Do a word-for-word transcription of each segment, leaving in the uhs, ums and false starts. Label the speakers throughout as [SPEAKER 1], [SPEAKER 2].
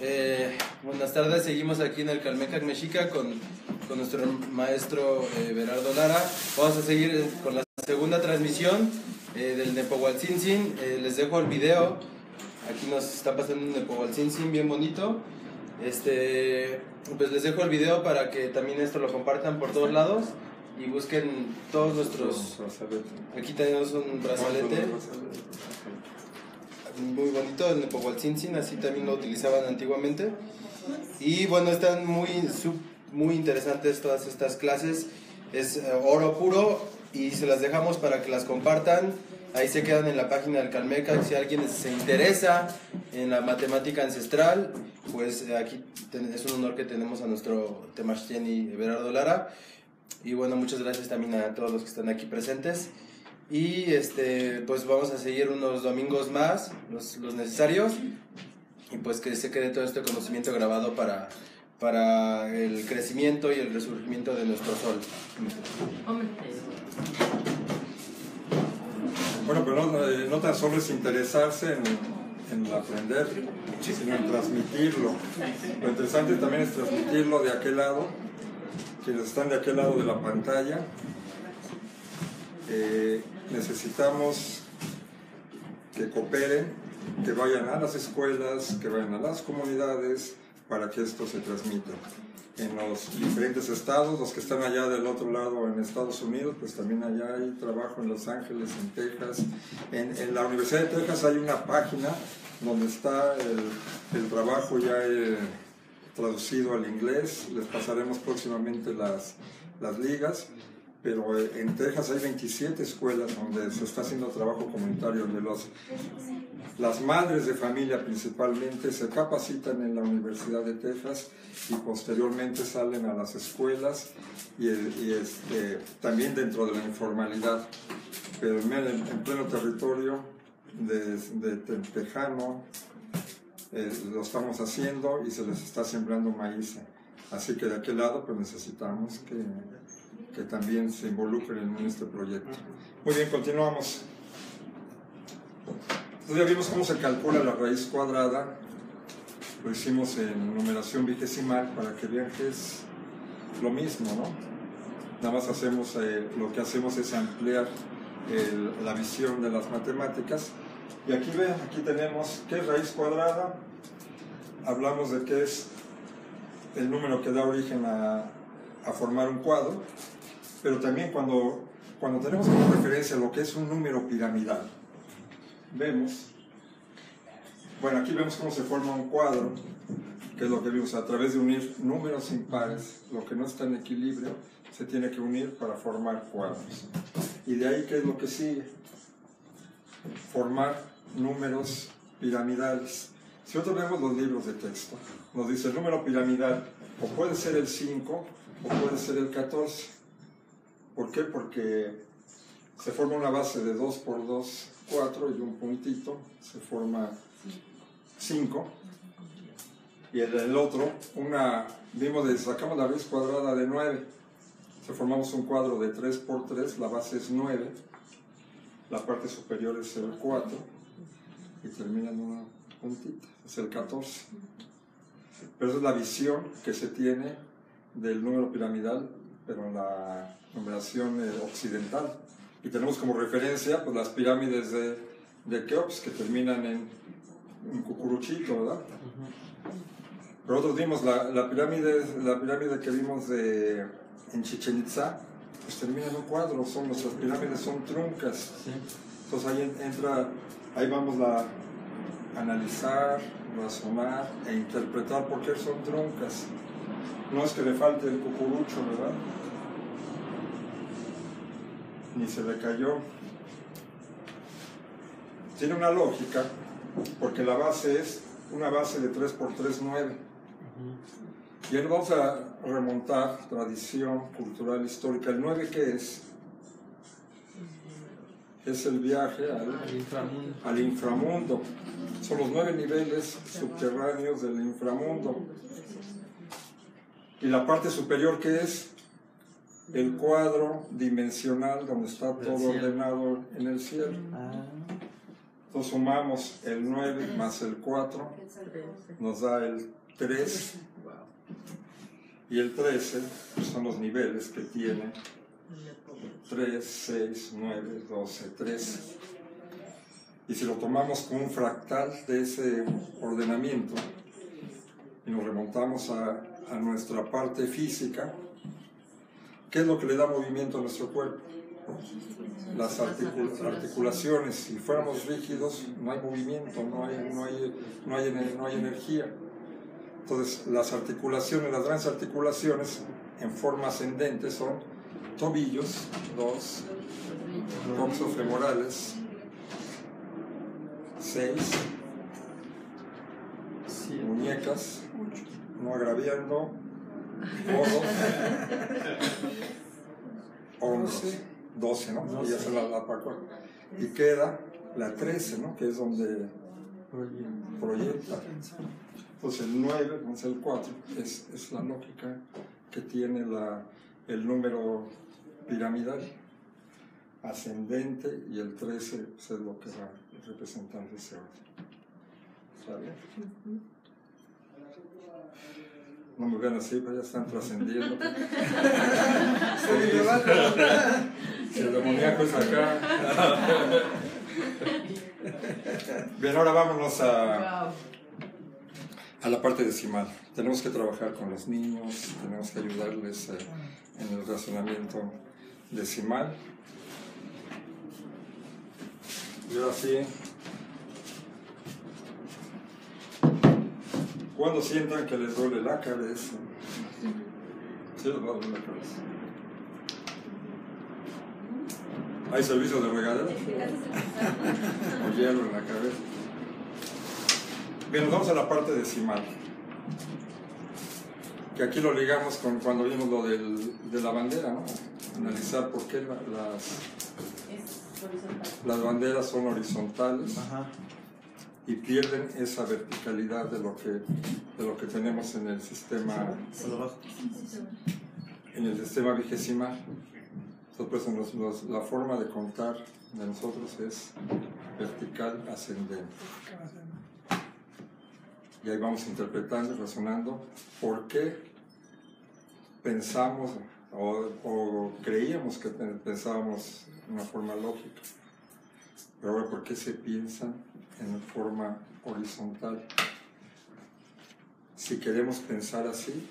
[SPEAKER 1] Eh, buenas tardes, seguimos aquí en el Calmecac Mexica con, con nuestro maestro eh, Berardo Lara. Vamos a seguir con la segunda transmisión eh, del Nepohualtzin. Eh, les dejo el video. Aquí nos está pasando un Nepohualtzin bien bonito. Este, pues les dejo el video para que también esto lo compartan por todos lados y busquen todos nuestros. Aquí tenemos un brazalete muy bonito, el Nepohualtzin, así también lo utilizaban antiguamente. Y bueno, están muy, muy interesantes todas estas clases. Es oro puro y se las dejamos para que las compartan. Ahí se quedan en la página del Calmecac. Si alguien se interesa en la matemática ancestral, pues aquí es un honor que tenemos a nuestro Temachteni Berardo Lara. Y bueno, muchas gracias también a todos los que están aquí presentes. Y este, pues vamos a seguir unos domingos más, los, los necesarios, y pues que se quede todo este conocimiento grabado para, para el crecimiento y el resurgimiento de nuestro sol.
[SPEAKER 2] Bueno, pero no, no tan solo es interesarse en, en aprender, sino en transmitirlo. Lo interesante también es transmitirlo de aquel lado, quienes están de aquel lado de la pantalla. Eh, necesitamos que cooperen, que vayan a las escuelas, que vayan a las comunidades para que esto se transmita. En los diferentes estados, los que están allá del otro lado en Estados Unidos, pues también allá hay trabajo en Los Ángeles, en Texas. En, en la Universidad de Texas hay una página donde está el, el trabajo ya eh, traducido al inglés. Les pasaremos próximamente las, las ligas. Pero en Texas hay veintisiete escuelas donde se está haciendo trabajo comunitario, donde los, las madres de familia principalmente se capacitan en la Universidad de Texas y posteriormente salen a las escuelas y, y este, también dentro de la informalidad. Pero en, en pleno territorio de, de Tejano eh, lo estamos haciendo y se les está sembrando maíz. Así que de aquel lado pues necesitamos que... que también se involucren en este proyecto. Muy bien, continuamos. Entonces ya vimos cómo se calcula la raíz cuadrada. Lo hicimos en numeración vigesimal para que vean que es lo mismo, ¿no? Nada más hacemos, eh, lo que hacemos es ampliar el, la visión de las matemáticas. Y aquí ven, aquí tenemos qué es raíz cuadrada. Hablamos de qué es el número que da origen a, a formar un cuadro. Pero también cuando, cuando tenemos como referencia lo que es un número piramidal, vemos, bueno, aquí vemos cómo se forma un cuadro, que es lo que vimos a través de unir números impares, lo que no está en equilibrio, se tiene que unir para formar cuadros. Y de ahí, ¿qué es lo que sigue? Formar números piramidales. Si nosotros vemos los libros de texto, nos dice el número piramidal, o puede ser el cinco, o puede ser el catorce. ¿Por qué? Porque se forma una base de dos por dos, cuatro y un puntito, se forma cinco. Y el, el otro, una, vimos, de, sacamos la raíz cuadrada de nueve, se formamos un cuadro de tres por tres, la base es nueve, la parte superior es el cuatro y termina en una puntita, es el catorce. Pero esa es la visión que se tiene del número piramidal, pero en la numeración eh, occidental. Y tenemos como referencia pues, las pirámides de, de Keops, que terminan en un cucuruchito, ¿verdad? Uh-huh. Pero nosotros vimos la, la, pirámide, la pirámide que vimos de, en Chichén Itzá, pues termina en un cuadro, son, nuestras pirámides son truncas. Sí. Entonces ahí entra, ahí vamos a analizar, razonar e interpretar por qué son truncas. No es que le falte el cucurucho, ¿verdad? Ni se le cayó. Tiene una lógica, porque la base es una base de tres por tres, nueve. Uh-huh. Y ahí vamos a remontar tradición cultural histórica. ¿El nueve qué es? Es el viaje al, al, inframundo. al inframundo. Son los nueve niveles subterráneos del inframundo. Y la parte superior, ¿qué es? El cuadro dimensional donde está todo ordenado en el cielo. Entonces sumamos el nueve más el cuatro, nos da el tres. Y el trece pues son los niveles que tiene tres, seis, nueve, doce, trece. Y si lo tomamos como un fractal de ese ordenamiento y nos remontamos a, a nuestra parte física, ¿qué es lo que le da movimiento a nuestro cuerpo? Las articul articulaciones. Si fuéramos rígidos, no hay movimiento, no hay, no hay, no hay, no hay energía. Entonces, las articulaciones, las grandes articulaciones en forma ascendente son tobillos, dos, coxofemorales, seis, muñecas, no agraviando, codos, hombros, doce, ¿no? Y ya se la da para cuatro. Y queda la trece, ¿no? Que es donde proyecta. Entonces el nueve más el cuatro es, es la lógica que tiene la, el número piramidal ascendente, y el trece pues, es lo que va representando ese orden. ¿Está bien? No me vean así, pero ya están trascendiendo. Si el demoníaco es acá. Bien, ahora vámonos a, a la parte decimal. Tenemos que trabajar con los niños, tenemos que ayudarles eh, en el razonamiento decimal. Y ahora sí, cuando sientan que les duele la cabeza, sí les va a doler la cabeza. ¿Hay servicio de regadera? O hielo en la cabeza. Bien, nos vamos a la parte decimal. Que aquí lo ligamos con cuando vimos lo del, de la bandera, ¿no? Analizar por qué la, las, las banderas son horizontales. Ajá. Y pierden esa verticalidad de lo que, de lo que tenemos en el sistema, en el sistema vigesimal. Entonces, pues, nos, nos, la forma de contar de nosotros es vertical ascendente. Y ahí vamos interpretando y razonando por qué pensamos o, o creíamos que pensábamos de una forma lógica. Pero ahora, ¿por qué se piensan en forma horizontal? Si queremos pensar así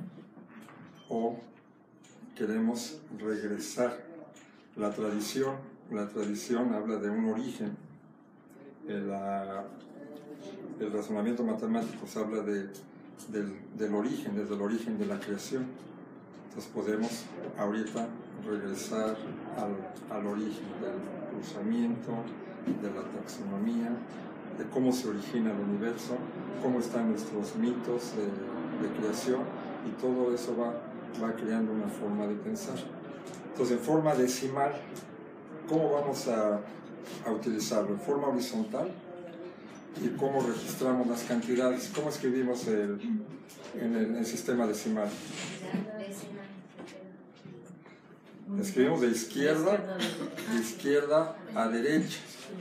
[SPEAKER 2] o queremos regresar. La tradición, la tradición habla de un origen. El, la, el razonamiento matemático habla de, del, del origen, desde el origen de la creación. Entonces podemos ahorita regresar al, al origen del cruzamiento, de la taxonomía, de cómo se origina el universo, cómo están nuestros mitos de, de creación, y todo eso va, va creando una forma de pensar. Entonces, en forma decimal, ¿cómo vamos a, a utilizarlo? En forma horizontal, y cómo registramos las cantidades, cómo escribimos el, en el, el sistema decimal. Escribimos de izquierda, de izquierda a derecha.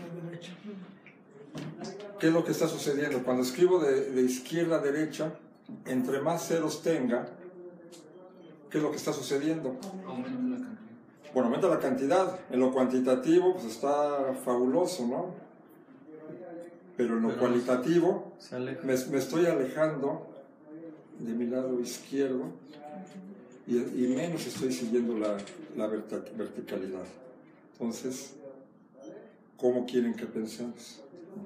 [SPEAKER 2] ¿Qué es lo que está sucediendo? Cuando escribo de, de izquierda a derecha, entre más ceros tenga, ¿qué es lo que está sucediendo?
[SPEAKER 3] Aumenta la cantidad.
[SPEAKER 2] Bueno, aumenta la cantidad. En lo cuantitativo, pues está fabuloso, ¿no? Pero en lo Pero cualitativo, me, me estoy alejando de mi lado izquierdo y, y menos estoy siguiendo la, la verticalidad. Entonces, ¿cómo quieren que pensemos?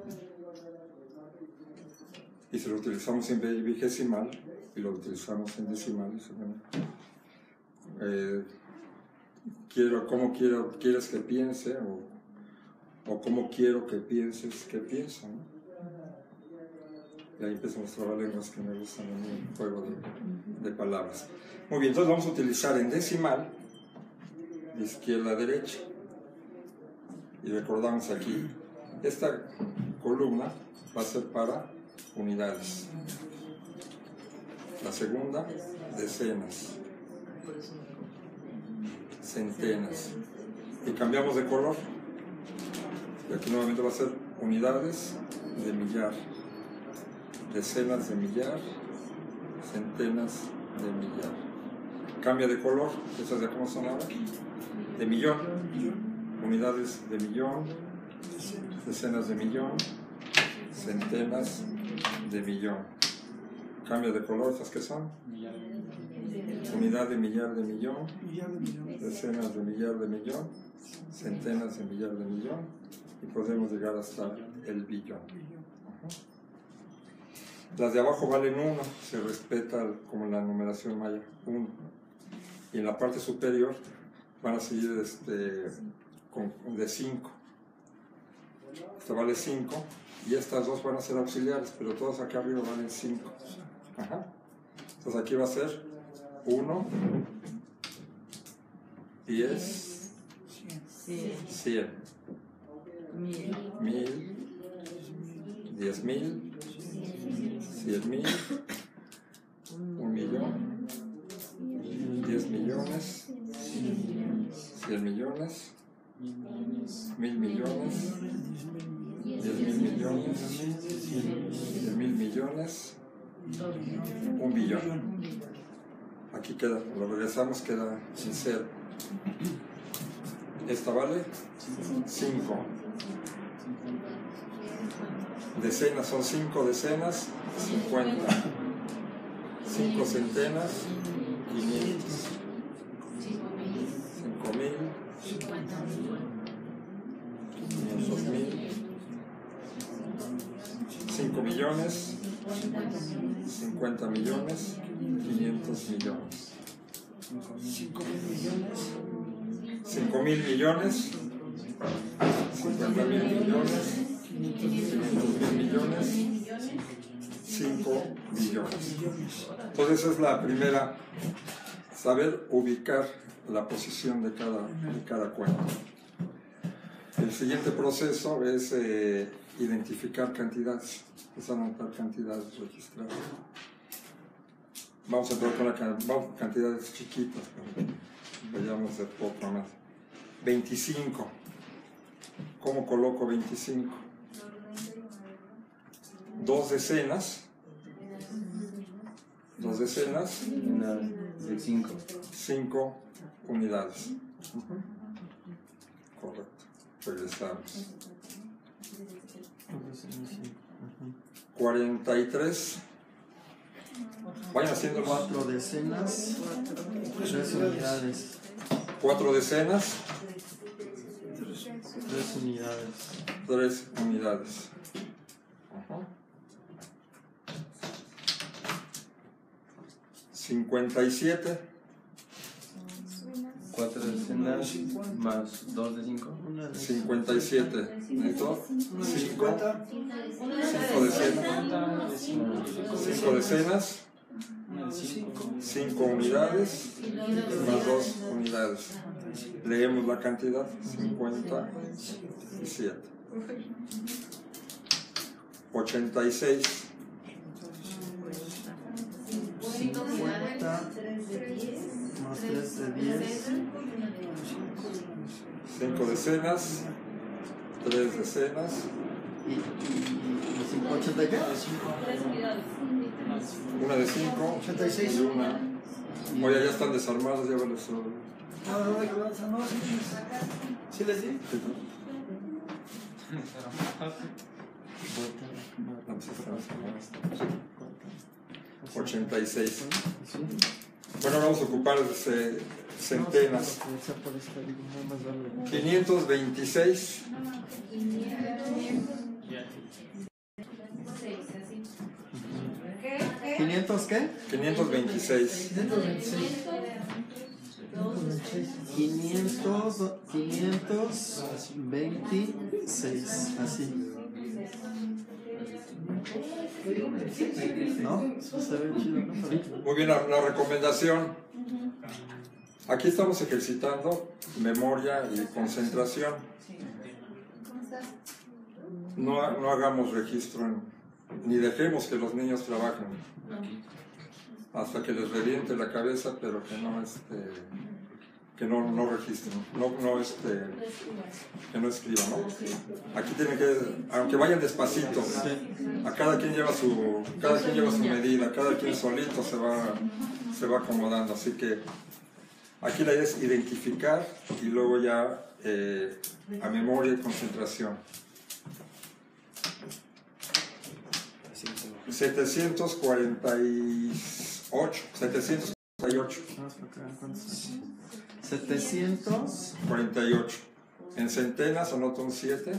[SPEAKER 2] Y si lo utilizamos en vigesimal y lo utilizamos en decimal, bueno, eh, quiero, ¿cómo quiero, quieres que piense? O, o ¿cómo quiero que pienses que pienso? ¿No? Y ahí empezamos a trabajar lenguas que me gustan en un juego de, de palabras. Muy bien, entonces vamos a utilizar en decimal de izquierda a derecha. Y recordamos aquí, esta columna va a ser para unidades. La segunda, decenas, centenas. Y cambiamos de color. Y aquí nuevamente va a ser unidades de millar, decenas de millar, centenas de millar. Cambia de color, ¿estas ya cómo son ahora? De millón, unidades de millón, decenas de millón, centenas de millón. Cambia de color, ¿estas qué son? Unidad de millar de millón, decenas de millar de millón, centenas de millar de millón, y podemos llegar hasta el billón. Uh-huh. Las de abajo valen uno, se respeta como en la numeración maya, uno. Y en la parte superior van a seguir este, con, de cinco. Esta vale cinco, y estas dos van a ser auxiliares, pero todas acá arriba valen cinco. Ajá. Entonces aquí va a ser uno, diez, cien, mil, diez mil, cien mil, un millón, diez millones, cien millones, mil millones, diez mil millones, diez mil millones, un billón. Aquí queda, lo regresamos, queda en cero. Esta vale cinco. Decenas son cinco decenas, cincuenta. cinco centenas, quinientos. cinco mil, quinientos mil. cinco millones, cincuenta millones, quinientos millones. cinco mil millones, cincuenta mil millones, quinientos mil millones, cinco billones. Entonces esa es la primera, saber ubicar la posición de cada, de cada cuenta. El siguiente proceso es eh, identificar cantidades, es anotar cantidades registradas. Vamos a entrar con, la, vamos con cantidades chiquitas, pero vayamos de poco a más. veinticinco. ¿Cómo coloco veinticinco? Dos decenas. Dos decenas.
[SPEAKER 1] Una de cinco.
[SPEAKER 2] Cinco unidades. Uh-huh. Correcto. Regresamos. cuarenta y tres. Vayan haciendo
[SPEAKER 3] cuatro decenas, tres unidades.
[SPEAKER 2] Cuatro decenas,
[SPEAKER 3] tres unidades.
[SPEAKER 2] Tres unidades. Uh-huh. cincuenta y siete.
[SPEAKER 1] Cuatro decenas más dos de cinco.
[SPEAKER 2] cincuenta y siete. ¿Necesito? Cinco. Cinco decenas. Cinco decenas. Cinco unidades más dos unidades. Leemos la cantidad. cincuenta y siete. ochenta y seis.
[SPEAKER 3] cincuenta más tres de diez.
[SPEAKER 2] Cinco decenas. Tres decenas.
[SPEAKER 3] Y, y, y ochenta y qué?
[SPEAKER 2] Una de cinco.
[SPEAKER 3] ochenta y seis.
[SPEAKER 2] Y una. Oye, ya están desarmados, ya van a ser.
[SPEAKER 3] ¿Sí les di?
[SPEAKER 2] ochenta y seis. Bueno, vamos a ocupar eh, centenas. quinientos veintiséis.
[SPEAKER 3] ¿quinientos qué?
[SPEAKER 2] quinientos veintiséis.
[SPEAKER 3] quinientos, quinientos veintiséis, así. ¿No? Eso se ve chido, ¿no?
[SPEAKER 2] Muy bien, la, la recomendación. Aquí estamos ejercitando memoria y concentración. No, no hagamos registro en, ni dejemos que los niños trabajen hasta que les reviente la cabeza, pero que no este, que no, no registren, no, no, este, que no escriban, ¿no? Aquí tienen que, aunque vayan despacito, a cada quien lleva su, cada quien lleva su medida, cada quien solito se va, se va acomodando, así que aquí la idea es identificar y luego ya eh, a memoria y concentración. setecientos cuarenta y ocho, setecientos cuarenta y ocho.
[SPEAKER 3] setecientos
[SPEAKER 2] cuarenta y ocho. En centenas anoto un siete,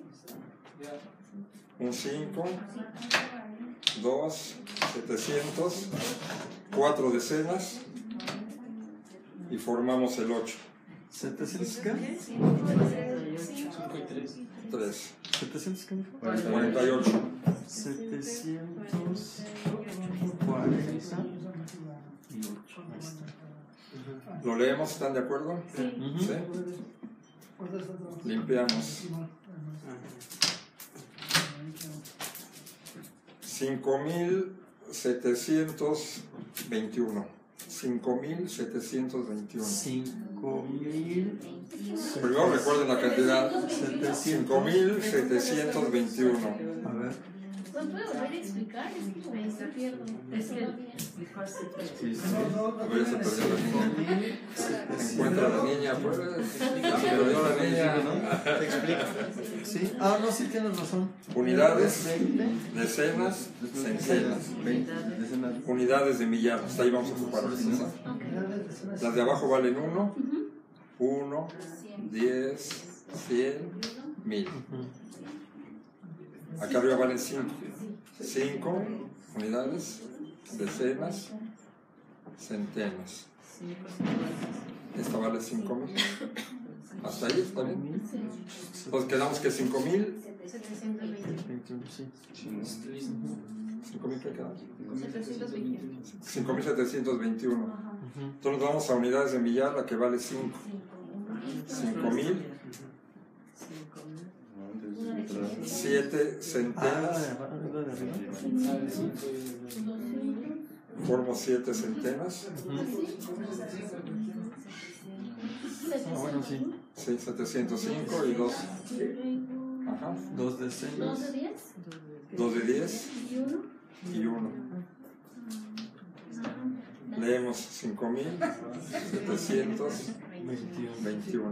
[SPEAKER 2] un cinco, dos, setecientos, cuatro decenas y formamos el ocho.
[SPEAKER 3] ¿setecientos qué?
[SPEAKER 2] tres.
[SPEAKER 3] ¿setecientos qué?
[SPEAKER 2] cuarenta y ocho.
[SPEAKER 3] setecientos cuarenta y ocho.
[SPEAKER 2] ¿Lo leemos? ¿Están de acuerdo?
[SPEAKER 3] Sí.
[SPEAKER 2] ¿Sí? Limpiamos. cinco mil setecientos veintiuno. cinco mil setecientos veintiuno.
[SPEAKER 3] cinco mil.
[SPEAKER 2] Primero recuerden la cantidad. cinco mil setecientos veintiuno.
[SPEAKER 3] A ver.
[SPEAKER 4] ¿Lo puedo volver a explicar? Es que me pierdo. Es que
[SPEAKER 2] Sí, sí. A ver, se perdió la niña. Encuentra la niña, pues. Se perdió la niña.
[SPEAKER 3] Te explico. Sí. Ah, no, sí tienes razón.
[SPEAKER 2] Unidades,
[SPEAKER 3] veinte.
[SPEAKER 2] decenas, centenas. Unidades de millar. Hasta ahí vamos a ocupar ahorita, ¿no? Las de abajo valen uno, uno, diez, cien, mil. Acá arriba valen cinco. cinco unidades, decenas, centenas. Esta vale cinco mil. ¿Hasta ahí está bien? Entonces quedamos que cinco mil. ¿cinco mil qué queda? cinco mil setecientos veintiuno. Entonces vamos a unidades de millar, la que vale cinco. cinco mil. siete centenas. Formo siete centenas.
[SPEAKER 3] Ah, bueno, sí.
[SPEAKER 2] Sí, setecientos cinco y dos. Ajá.
[SPEAKER 3] Dos decenas.
[SPEAKER 2] dos de diez y uno. Leemos cinco mil setecientos veintiuno.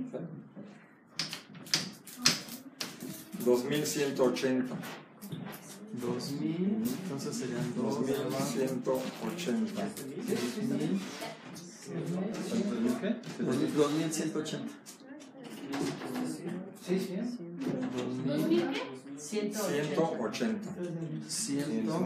[SPEAKER 2] dos mil ciento ochenta.
[SPEAKER 3] dos mil, entonces serían dos.
[SPEAKER 2] dos mil ciento ochenta.
[SPEAKER 3] dos mil ciento ochenta.
[SPEAKER 4] ¿Dos mil qué?
[SPEAKER 2] ciento ochenta.
[SPEAKER 3] Ciento.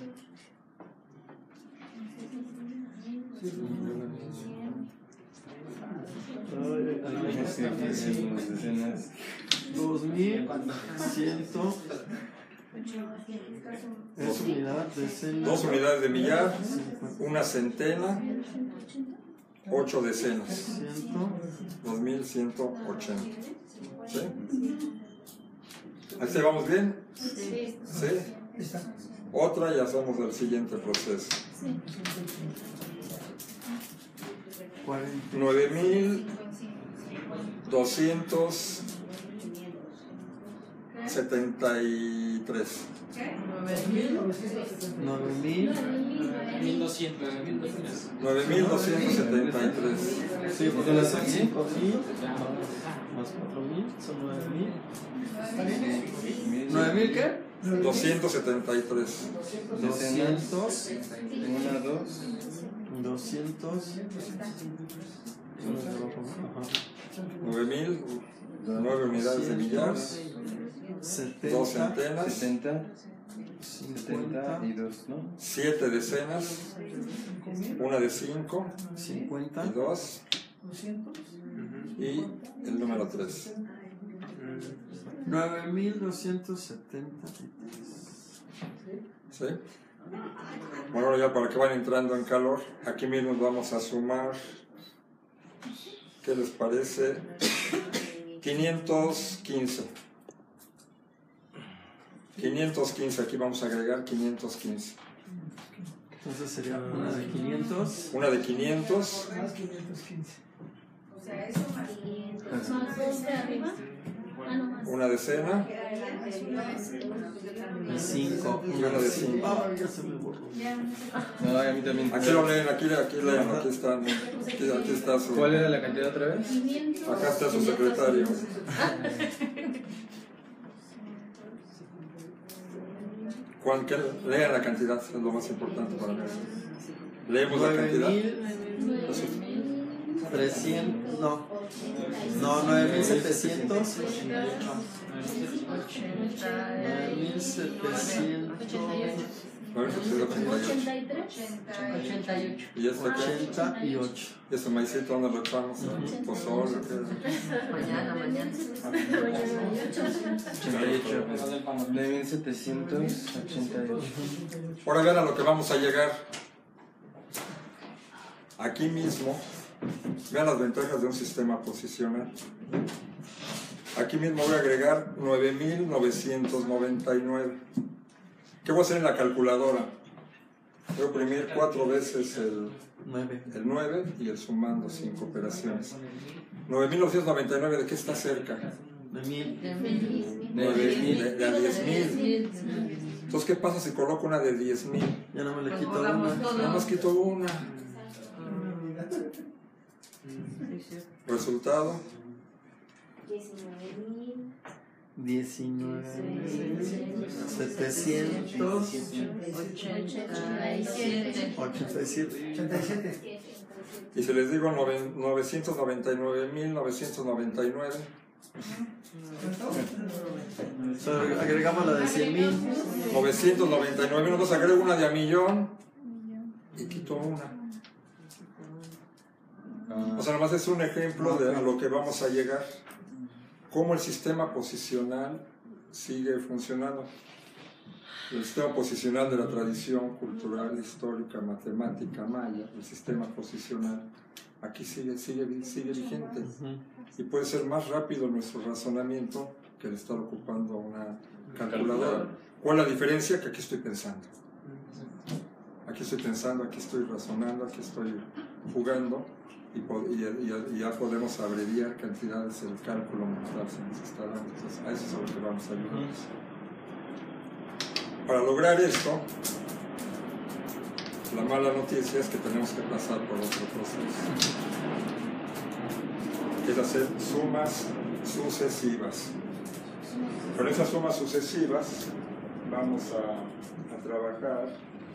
[SPEAKER 3] Dos mil ciento. Es unidad, decenas.
[SPEAKER 2] Dos unidades de millar, una centena, ocho decenas.
[SPEAKER 3] Ciento.
[SPEAKER 2] dos mil ciento ochenta. ¿Sí? ¿Ahí vamos bien?
[SPEAKER 4] Sí.
[SPEAKER 2] ¿Sí? Otra y hacemos el siguiente proceso. nueve mil doscientos setenta y tres.
[SPEAKER 3] Nueve mil.
[SPEAKER 2] nueve mil doscientos setenta y tres.
[SPEAKER 3] Sí, porque las son cinco mil. Más cuatro mil son nueve mil. ¿Nueve mil qué?
[SPEAKER 2] doscientos setenta y tres.
[SPEAKER 3] Doscientos.
[SPEAKER 1] Una, dos.
[SPEAKER 3] Doscientos.
[SPEAKER 2] nueve mil, nueve unidades de millar,
[SPEAKER 3] Setenta.
[SPEAKER 2] dos centenas,
[SPEAKER 1] setenta. setenta y dos, ¿no?
[SPEAKER 2] siete decenas, una de cinco
[SPEAKER 3] Cincuenta.
[SPEAKER 2] y dos, y el número tres.
[SPEAKER 3] Nueve mil doscientos setenta y tres.
[SPEAKER 2] ¿Sí? Bueno, ahora ya para que vayan entrando en calor, aquí mismo vamos a sumar, ¿qué les parece? quinientos quince. quinientos quince, aquí vamos a agregar quinientos quince.
[SPEAKER 3] Entonces sería una de quinientos.
[SPEAKER 2] Una de quinientos
[SPEAKER 4] Más dos de arriba. Ah, no más.
[SPEAKER 2] Una decena
[SPEAKER 3] Y cinco.
[SPEAKER 2] y una de cinco.
[SPEAKER 3] Ah, ya se me borró.
[SPEAKER 1] No, a mí también.
[SPEAKER 2] Aquí lo leen, aquí, aquí leen, aquí está, aquí, aquí está su...
[SPEAKER 1] ¿Cuál era la cantidad otra vez?
[SPEAKER 4] quinientos.
[SPEAKER 2] Acá está su secretario. Juan, que lean la cantidad, es lo más importante para mí. Leemos la
[SPEAKER 3] Nueve
[SPEAKER 2] cantidad.
[SPEAKER 3] mil trescientos, no, no, nueve mil setecientos, nueve mil setecientos
[SPEAKER 4] ochenta y tres.
[SPEAKER 5] ochenta y ocho.
[SPEAKER 2] Y este aquí,
[SPEAKER 3] ochenta y ocho.
[SPEAKER 2] y este maicito, ¿dónde lo echamos? Pozol, ¿qué?
[SPEAKER 5] Mañana, mañana.
[SPEAKER 1] ochenta y ocho. nueve mil setecientos ochenta y ocho.
[SPEAKER 2] Ahora vean a lo que vamos a llegar. Aquí mismo, vean las ventajas de un sistema posicional. Aquí mismo voy a agregar nueve mil novecientos noventa y nueve. ¿Qué voy a hacer en la calculadora? Voy a oprimir cuatro veces el,
[SPEAKER 3] nueve.
[SPEAKER 2] el nueve y el sumando cinco operaciones. nueve mil novecientos noventa y nueve, ¿de qué está cerca?
[SPEAKER 3] De mil.
[SPEAKER 5] De mil.
[SPEAKER 2] nueve mil, de, de a diez mil.
[SPEAKER 5] mil.
[SPEAKER 2] Entonces, ¿qué pasa si coloco una de diez mil?
[SPEAKER 3] Ya no me le quito
[SPEAKER 5] Borramos
[SPEAKER 3] una.
[SPEAKER 5] todo.
[SPEAKER 2] Nada más quito una. Resultado,
[SPEAKER 3] diecinueve setecientos
[SPEAKER 5] ochenta y siete.
[SPEAKER 3] ochenta y siete.
[SPEAKER 2] y si les digo nove- novecientos noventa y nueve mil novecientos noventa y nueve,
[SPEAKER 3] So, agregamos la de cien mil.
[SPEAKER 2] novecientos noventa y nueve mil, entonces agrego una de a millón y quito una. O sea, nomás es un ejemplo de a lo que vamos a llegar. Cómo el sistema posicional sigue funcionando. El sistema posicional de la tradición cultural, histórica, matemática, maya, el sistema posicional, aquí sigue, sigue, sigue vigente. Y puede ser más rápido nuestro razonamiento que el estar ocupando una calculadora. ¿Cuál es la diferencia? Que aquí estoy pensando. Aquí estoy pensando, aquí estoy razonando, aquí estoy jugando. Y, y, y ya podemos abreviar cantidades del cálculo mental se nos está dando. Entonces, a eso es a lo que vamos a ayudar. Para lograr esto, la mala noticia es que tenemos que pasar por otro proceso, que es hacer sumas sucesivas. Con esas sumas sucesivas vamos a, a trabajar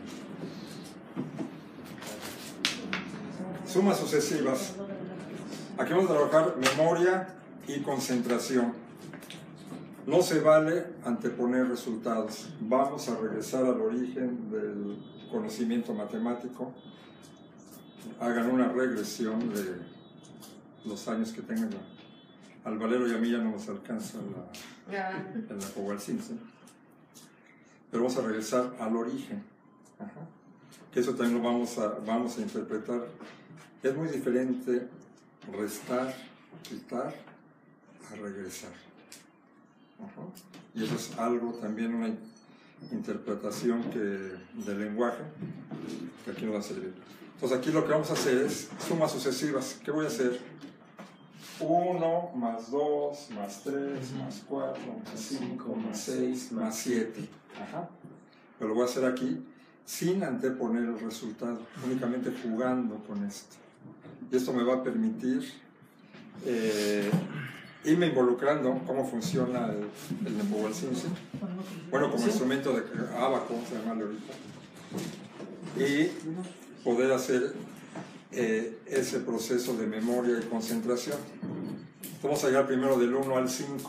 [SPEAKER 2] sumas sucesivas. Aquí vamos a trabajar memoria y concentración. No se vale anteponer resultados. Vamos a regresar al origen del conocimiento matemático. Hagan una regresión de los años que tengan. Al Valero y a mí ya no nos alcanza la, en la Cobalcince. Pero vamos a regresar al origen. Ajá. Que eso también lo vamos a, vamos a interpretar. Es muy diferente restar, quitar, a regresar. Ajá. Y eso es algo, también una interpretación que, del lenguaje, que aquí nos va a servir. Entonces aquí lo que vamos a hacer es sumas sucesivas. ¿Qué voy a hacer? uno más dos más tres más cuatro más cinco más seis más siete. Ajá. Pero lo voy a hacer aquí sin anteponer el resultado, únicamente jugando con esto. Y esto me va a permitir eh, irme involucrando cómo funciona el, el Nepomuceno, bueno, como instrumento de ábaco, vamos a llamarle ahorita, y poder hacer eh, ese proceso de memoria y concentración. Vamos a llegar primero del uno al cinco.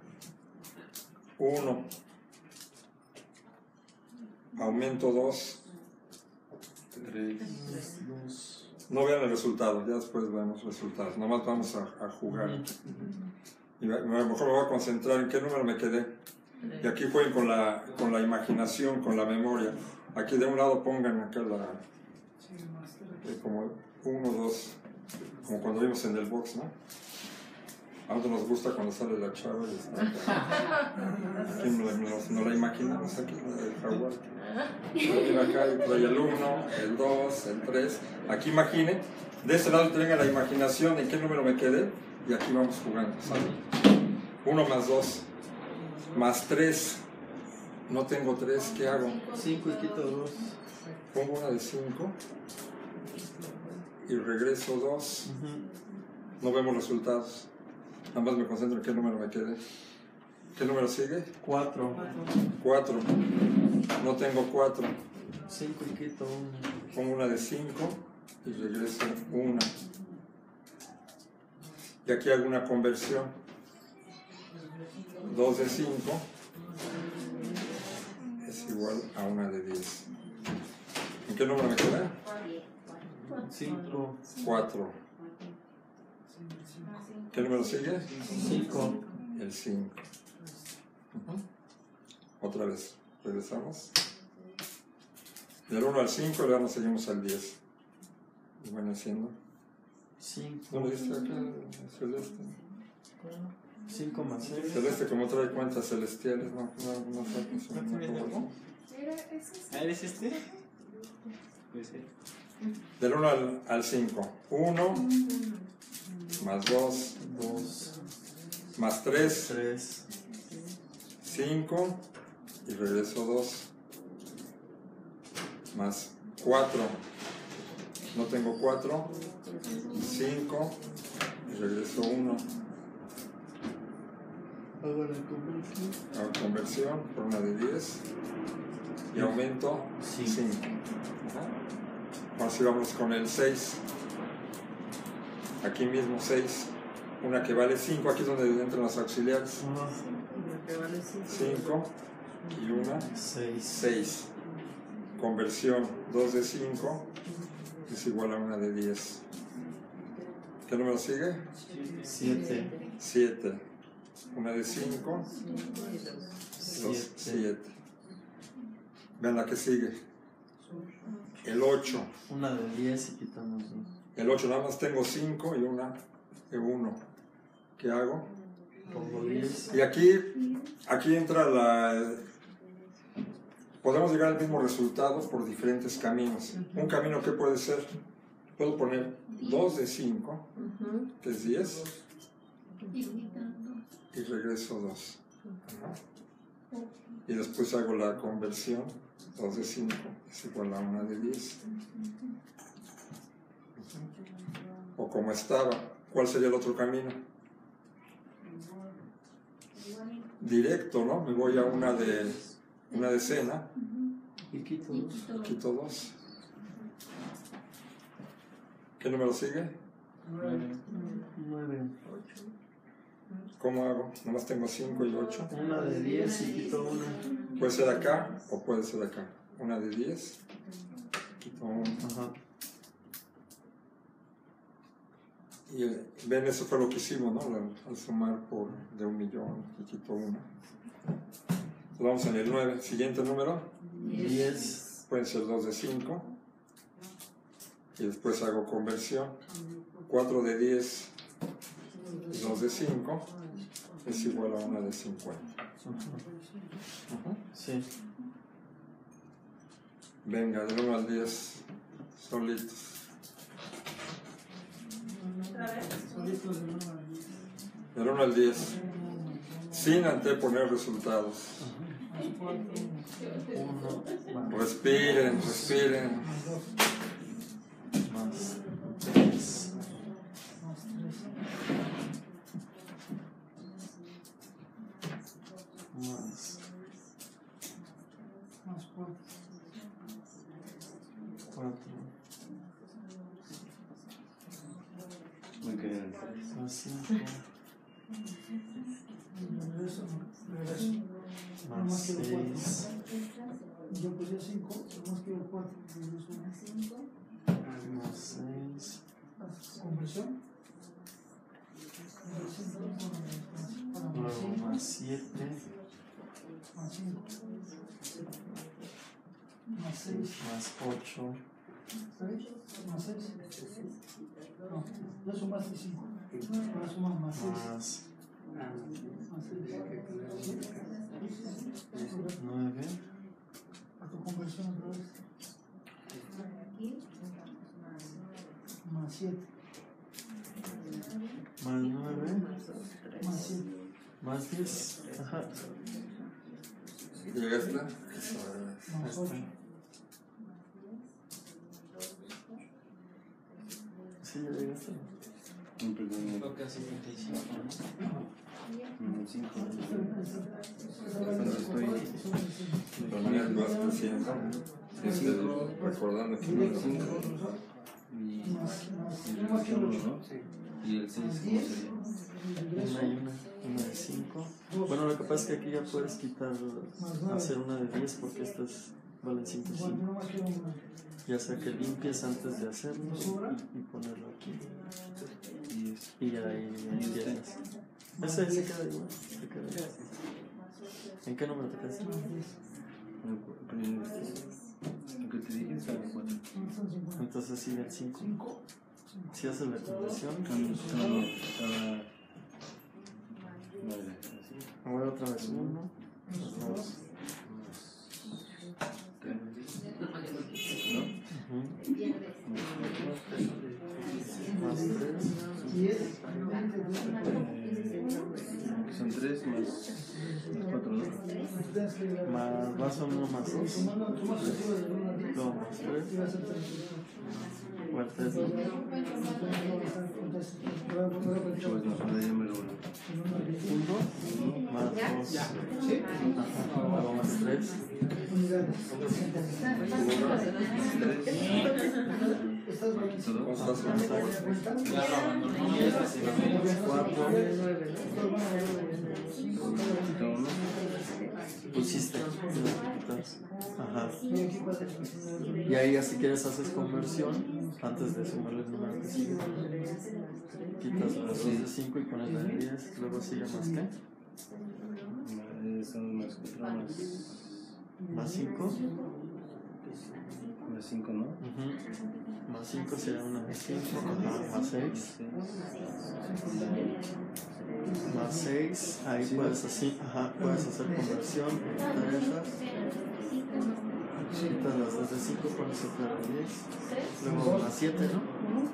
[SPEAKER 2] uno, aumento dos, tres, no vean el resultado, ya después vemos resultados, nomás vamos a, a jugar. Y a lo mejor me voy a concentrar en qué número me quedé. Y aquí jueguen con la, con la imaginación, con la memoria. Aquí de un lado pongan acá la, eh, como uno, dos, como cuando vimos en el box, ¿no? A nosotros nos gusta cuando sale la chava y está. Aquí nos, nos, nos la imaginamos aquí, el jaguar. Mira acá y trae el uno, el dos, el tres. Aquí imagine, de este lado tenga la imaginación en qué número me quedé y aquí vamos jugando. uno más dos, más tres. No tengo tres, ¿qué hago?
[SPEAKER 3] cinco y quito dos.
[SPEAKER 2] Pongo una de cinco y regreso dos.
[SPEAKER 3] Uh-huh.
[SPEAKER 2] No vemos resultados. Nada más me concentro en qué número me quedé. ¿Qué número sigue?
[SPEAKER 3] cuatro.
[SPEAKER 2] cuatro. No tengo cuatro.
[SPEAKER 3] cinco y quito uno.
[SPEAKER 2] Pongo una de cinco y regreso una. Y aquí hago una conversión. dos de cinco es igual a una de diez. ¿En qué número me quedé?
[SPEAKER 3] cinco.
[SPEAKER 2] cuatro. ¿Qué número sigue?
[SPEAKER 3] cinco.
[SPEAKER 2] El cinco. Otra vez, regresamos. Del uno al cinco, ahora nos seguimos al diez. Y van haciendo.
[SPEAKER 3] cinco.
[SPEAKER 2] ¿No lo viste acá, Celeste?
[SPEAKER 3] cinco más seis.
[SPEAKER 2] Celeste, como trae cuentas celestiales, no, no, no saques una conversión.
[SPEAKER 3] ¿Ah, eres este? Pues sí.
[SPEAKER 2] Del uno al, al cinco. uno más dos
[SPEAKER 3] dos.
[SPEAKER 2] más tres,
[SPEAKER 3] tres.
[SPEAKER 2] cinco y regreso dos. Más cuatro. No tengo cuatro. cinco y regreso uno.
[SPEAKER 3] Hago la conversión.
[SPEAKER 2] Hago conversión por una de diez y aumento
[SPEAKER 3] Sí.
[SPEAKER 2] cinco. Ahora sí vamos con el seis. Aquí mismo seis. Una que vale cinco, aquí es donde entran los auxiliares. cinco y una
[SPEAKER 3] seis.
[SPEAKER 2] seis. Conversión dos de cinco es igual a una de diez. ¿Qué número sigue?
[SPEAKER 3] siete.
[SPEAKER 2] siete. Una de cinco, dos, siete. Vean la que sigue. El ocho.
[SPEAKER 3] Una de diez y quitamos dos.
[SPEAKER 2] El ocho, nada más tengo cinco y una de uno. ¿Qué hago?
[SPEAKER 3] Pongo diez.
[SPEAKER 2] Y aquí, aquí entra la... Podemos llegar al mismo resultado por diferentes caminos. Un camino que puede ser, puedo poner dos de cinco, que es diez, y regreso dos. Y después hago la conversión, dos de cinco es igual a una de diez. O como estaba, ¿cuál sería el otro camino? Directo, ¿no? Me voy a una de una decena
[SPEAKER 3] Y quito dos.
[SPEAKER 2] y quito dos. ¿Qué número sigue?
[SPEAKER 3] nueve.
[SPEAKER 2] ¿Cómo hago? Nomás tengo cinco y ocho.
[SPEAKER 3] Una de diez y quito una.
[SPEAKER 2] Puede ser acá o puede ser acá. Una de diez, quito una.
[SPEAKER 3] Ajá.
[SPEAKER 2] Y eh, ven, eso fue lo que hicimos, ¿no? Al, al sumar por de un millón y quito una. Entonces vamos en el nueve. Siguiente número.
[SPEAKER 3] diez.
[SPEAKER 2] Pueden ser dos de cinco. Y después hago conversión. cuatro de diez y dos de cinco es igual a una de cincuenta. Ajá.
[SPEAKER 3] Sí.
[SPEAKER 2] Venga, del uno al diez, solitos. Del uno al diez, sin anteponer resultados.
[SPEAKER 3] uno
[SPEAKER 2] Respiren, respiren.
[SPEAKER 3] más tres. Más cuatro. Más cinco. Más seis.
[SPEAKER 6] Yo puse cinco, más que cuatro,
[SPEAKER 3] Más seis.
[SPEAKER 6] conversión.
[SPEAKER 3] Luego más siete.
[SPEAKER 6] Más cinco. Más seis.
[SPEAKER 3] Más ocho.
[SPEAKER 6] Más seis. No, ya sumaste cinco. Ahora sumas más seis.
[SPEAKER 3] Más
[SPEAKER 6] Más seis.
[SPEAKER 3] nueve.
[SPEAKER 6] A tu conversión. Más uno otra vez. Más siete.
[SPEAKER 3] Más nueve.
[SPEAKER 6] Más siete.
[SPEAKER 3] Más diez. Ajá.
[SPEAKER 2] ¿Llega esta?
[SPEAKER 6] Más ocho.
[SPEAKER 3] Sí, ya llegaste.
[SPEAKER 1] Mm, perdón,
[SPEAKER 3] Toca cincuenta y cinco,
[SPEAKER 1] mm, cinco.
[SPEAKER 6] Entonces
[SPEAKER 1] estoy-
[SPEAKER 2] También vas creciendo. Este, recordando que no
[SPEAKER 1] cinco y, y el uno, ¿no? Y el seis, ¿cómo sería?
[SPEAKER 3] Una y una. Una de cinco. Bueno, lo que pasa es que aquí ya puedes quitar, hacer una de diez porque estas valen cinco y cinco. Ya sea que limpies antes de hacerlo y, y ponerlo aquí. Y ya ahí empiezas. Ese se queda igual. Se queda igual. ¿En qué número te quedas?
[SPEAKER 1] Lo que te dije es a cuatro.
[SPEAKER 3] Entonces sigue el cinco. Si haces la conversión,
[SPEAKER 1] No, no, estaba nueve, así.
[SPEAKER 3] ahora otra vez uno, dos,
[SPEAKER 1] Tres. ¿No?
[SPEAKER 3] ujú, más tres,
[SPEAKER 1] Que son tres más, más cuatro, ¿no?
[SPEAKER 3] más, vas a uno más dos, luego más tres, cuarto es dos,
[SPEAKER 1] Pues no, ahora ya me lo uno.
[SPEAKER 3] uno, más dos, ajá, luego más tres,
[SPEAKER 2] ¿Cómo estás?
[SPEAKER 3] cuatro,
[SPEAKER 1] Quita uno.
[SPEAKER 3] pusiste, ajá, y ahí ya si quieres haces conversión antes de sumarle el número que sigue, quitas las dos de cinco y pones la de diez, luego sigue más que,
[SPEAKER 1] Eh, Son más cuatro, más,
[SPEAKER 3] más cinco,
[SPEAKER 1] más cinco, ¿no?
[SPEAKER 3] ujú, más cinco sería una de cinco, ajá, más seis, más seis, ahí puedes así, ajá, puedes hacer conversión, quitar esas, quitas las dos de cinco, pones otra de diez, luego más siete, ¿no?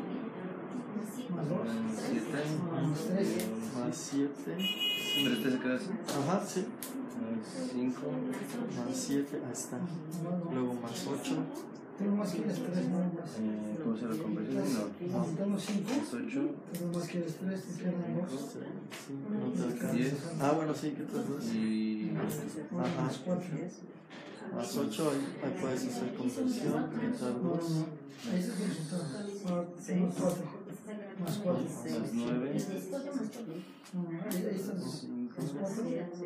[SPEAKER 1] Siete.
[SPEAKER 3] Más siete,
[SPEAKER 1] ¿Tres te se queda así?
[SPEAKER 3] ajá, sí,
[SPEAKER 1] Más cinco.
[SPEAKER 3] más siete, ahí está, luego más ocho,
[SPEAKER 6] Tengo más que las tres normas.
[SPEAKER 1] Eh, ¿Cómo se lo conversión? No.
[SPEAKER 6] Necesitamos cinco.
[SPEAKER 1] Más ocho.
[SPEAKER 6] Tengo más que las tres, te quedan dos.
[SPEAKER 3] cinco, no te alcanza.
[SPEAKER 1] Diez.
[SPEAKER 3] Ah, bueno, sí, quitas dos.
[SPEAKER 1] Y
[SPEAKER 3] Ajá.
[SPEAKER 6] Más cuatro.
[SPEAKER 3] Más ocho, ahí, ahí puedes hacer conversión, quitar dos.
[SPEAKER 6] Ahí está el resultado. Ahora tengo cuatro. Más cuatro.
[SPEAKER 1] más nueve.
[SPEAKER 6] No, ahí, ahí están los
[SPEAKER 1] Cinco.
[SPEAKER 6] los cuatro.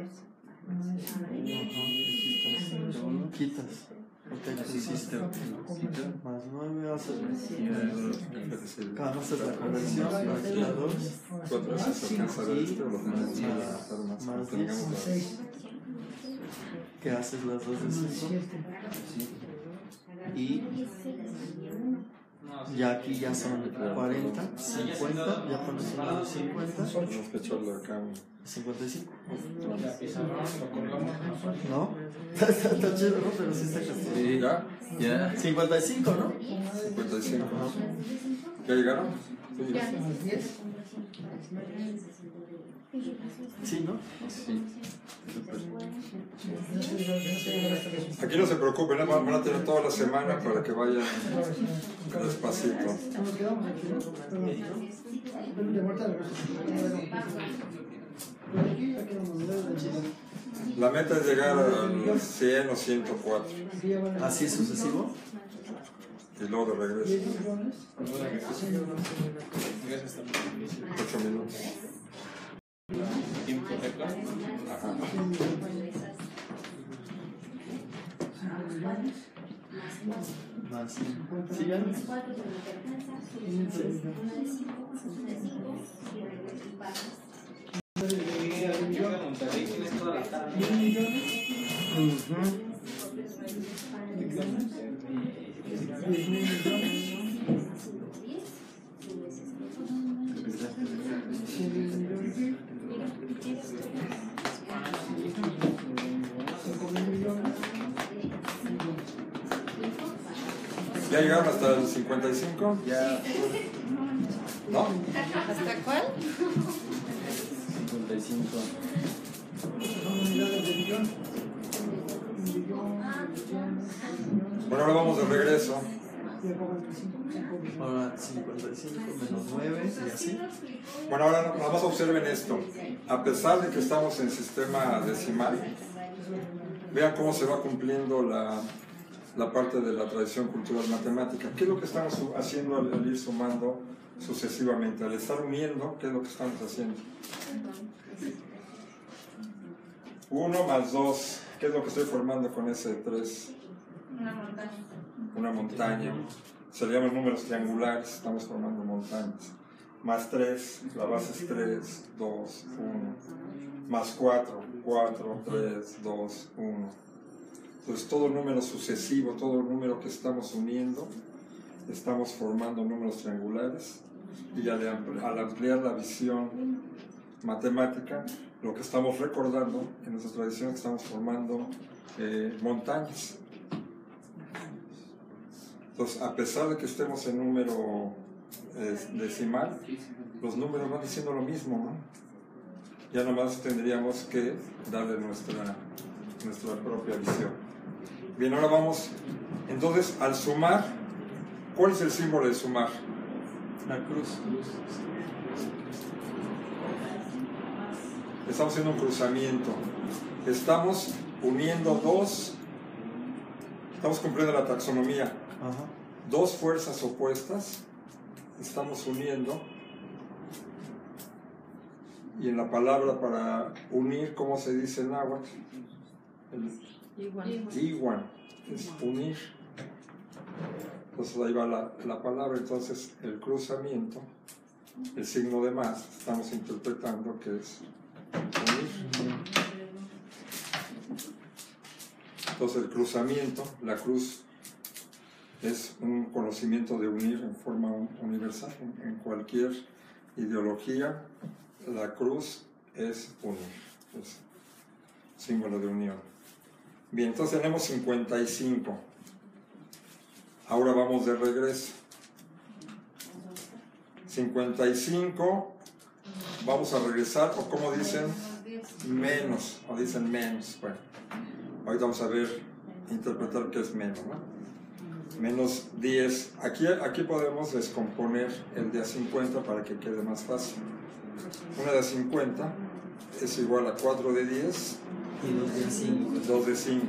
[SPEAKER 3] Ajá,
[SPEAKER 1] Uno.
[SPEAKER 3] quitas. Ok,
[SPEAKER 1] Así hiciste el cita.
[SPEAKER 3] más nueve, haces
[SPEAKER 1] Y luego
[SPEAKER 3] cada haces la conversión, más quitar dos,
[SPEAKER 2] ¿Cuatro veces se alcanza a ver esto? Los demás
[SPEAKER 3] Más-
[SPEAKER 2] van a gastar más.
[SPEAKER 3] más
[SPEAKER 2] Tengamos
[SPEAKER 3] diez.
[SPEAKER 2] las-
[SPEAKER 6] Seis.
[SPEAKER 3] que haces las dos de
[SPEAKER 6] Más
[SPEAKER 3] cinco.
[SPEAKER 6] siete.
[SPEAKER 3] Y ya aquí ya son cuarenta, cincuenta, ya pones uno de cincuenta,
[SPEAKER 2] Tenemos que echarle acá un-
[SPEAKER 3] cincuenta y cinco. ¿No? Está, está chido, ¿no? Pero sí está castigado.
[SPEAKER 2] Sí, ¿ya?
[SPEAKER 1] ya.
[SPEAKER 3] cincuenta y cinco, ¿no?
[SPEAKER 2] cincuenta y cinco. ¿Ya llegaron? Sí, ya.
[SPEAKER 6] Más diez.
[SPEAKER 3] Sí, ¿no?
[SPEAKER 1] Sí.
[SPEAKER 6] Ya se llegó- ya se llegó hasta el resultado.
[SPEAKER 2] Aquí no se preocupen, ¿eh? van van a tener toda la semana para que vayan despacito.
[SPEAKER 6] Nos quedamos aquí, ¿no? Perdón. De vuelta al resultado. Por aquí ya quedamos de lado de Chile.
[SPEAKER 2] La meta es llegar al cien o ciento cuatro
[SPEAKER 6] Aquí ya van a-
[SPEAKER 3] Así sucesivo.
[SPEAKER 2] y luego de regreso.
[SPEAKER 6] diez millones.
[SPEAKER 2] ocho minutos.
[SPEAKER 3] Tiempo récord.
[SPEAKER 2] Ajá.
[SPEAKER 6] cien millones. cinco millones.
[SPEAKER 3] Más cinco. ¿Sí ya?
[SPEAKER 6] quinientos millones. diez millones. diez mil millones. cien mil millones. cinco mil millones.
[SPEAKER 2] ¿Ya llegaron hasta el cincuenta y cinco?
[SPEAKER 1] Ya.
[SPEAKER 2] ¿No?
[SPEAKER 5] ¿Hasta cuál?
[SPEAKER 3] cincuenta y cinco.
[SPEAKER 6] Son unidades de millón. Un billón, millón,
[SPEAKER 2] Bueno, ahora vamos de regreso.
[SPEAKER 6] y le pongo veinticinco, cinco.
[SPEAKER 3] Ahora cincuenta y cinco menos nueve y así.
[SPEAKER 2] Bueno, ahora nada más observen esto. A pesar de que estamos en sistema decimal, vean cómo se va cumpliendo la, la parte de la tradición cultural matemática. ¿Qué es lo que estamos haciendo al, al ir sumando sucesivamente? Al estar uniendo, ¿qué es lo que estamos haciendo? uno más dos, ¿qué es lo que estoy formando con ese tres?
[SPEAKER 4] Una montaña.
[SPEAKER 2] Una montaña. Se le llaman números triangulares, estamos formando montañas. Más tres, la base es tres, dos, uno. Más cuatro, cuatro, tres, dos, uno. Entonces todo número sucesivo, todo número que estamos uniendo, estamos formando números triangulares. Y al, al ampliar la visión matemática, lo que estamos recordando en nuestra tradición es que estamos formando eh, montañas. Entonces, a pesar de que estemos en número eh, decimal, los números van diciendo lo mismo, ¿no? Ya nomás tendríamos que darle nuestra, nuestra propia visión. Bien, ahora vamos, entonces, al sumar, ¿cuál es el símbolo de sumar?
[SPEAKER 3] La cruz.
[SPEAKER 2] Estamos haciendo un cruzamiento. Estamos uniendo dos, estamos cumpliendo la taxonomía.
[SPEAKER 3] Ajá.
[SPEAKER 2] Dos fuerzas opuestas, estamos uniendo. Y en la palabra para unir, ¿cómo se dice en náhuatl?
[SPEAKER 5] Igual.
[SPEAKER 2] Igual, es unir. Entonces ahí va la, la palabra, entonces el cruzamiento, el signo de más, estamos interpretando que es unir. Entonces el cruzamiento, la cruz, es un conocimiento de unir en forma universal. En, en cualquier ideología, la cruz es unir, es símbolo de unión. Bien, entonces tenemos cincuenta y cinco. Ahora vamos de regreso. cincuenta y cinco, vamos a regresar, o como dicen, menos, o dicen menos. Bueno, ahorita vamos a ver, interpretar qué es menos, ¿no? Menos diez. Aquí, aquí podemos descomponer el de a cincuenta para que quede más fácil. Una de a cincuenta es igual a cuatro de diez
[SPEAKER 3] Y dos de cinco.
[SPEAKER 2] dos de cinco.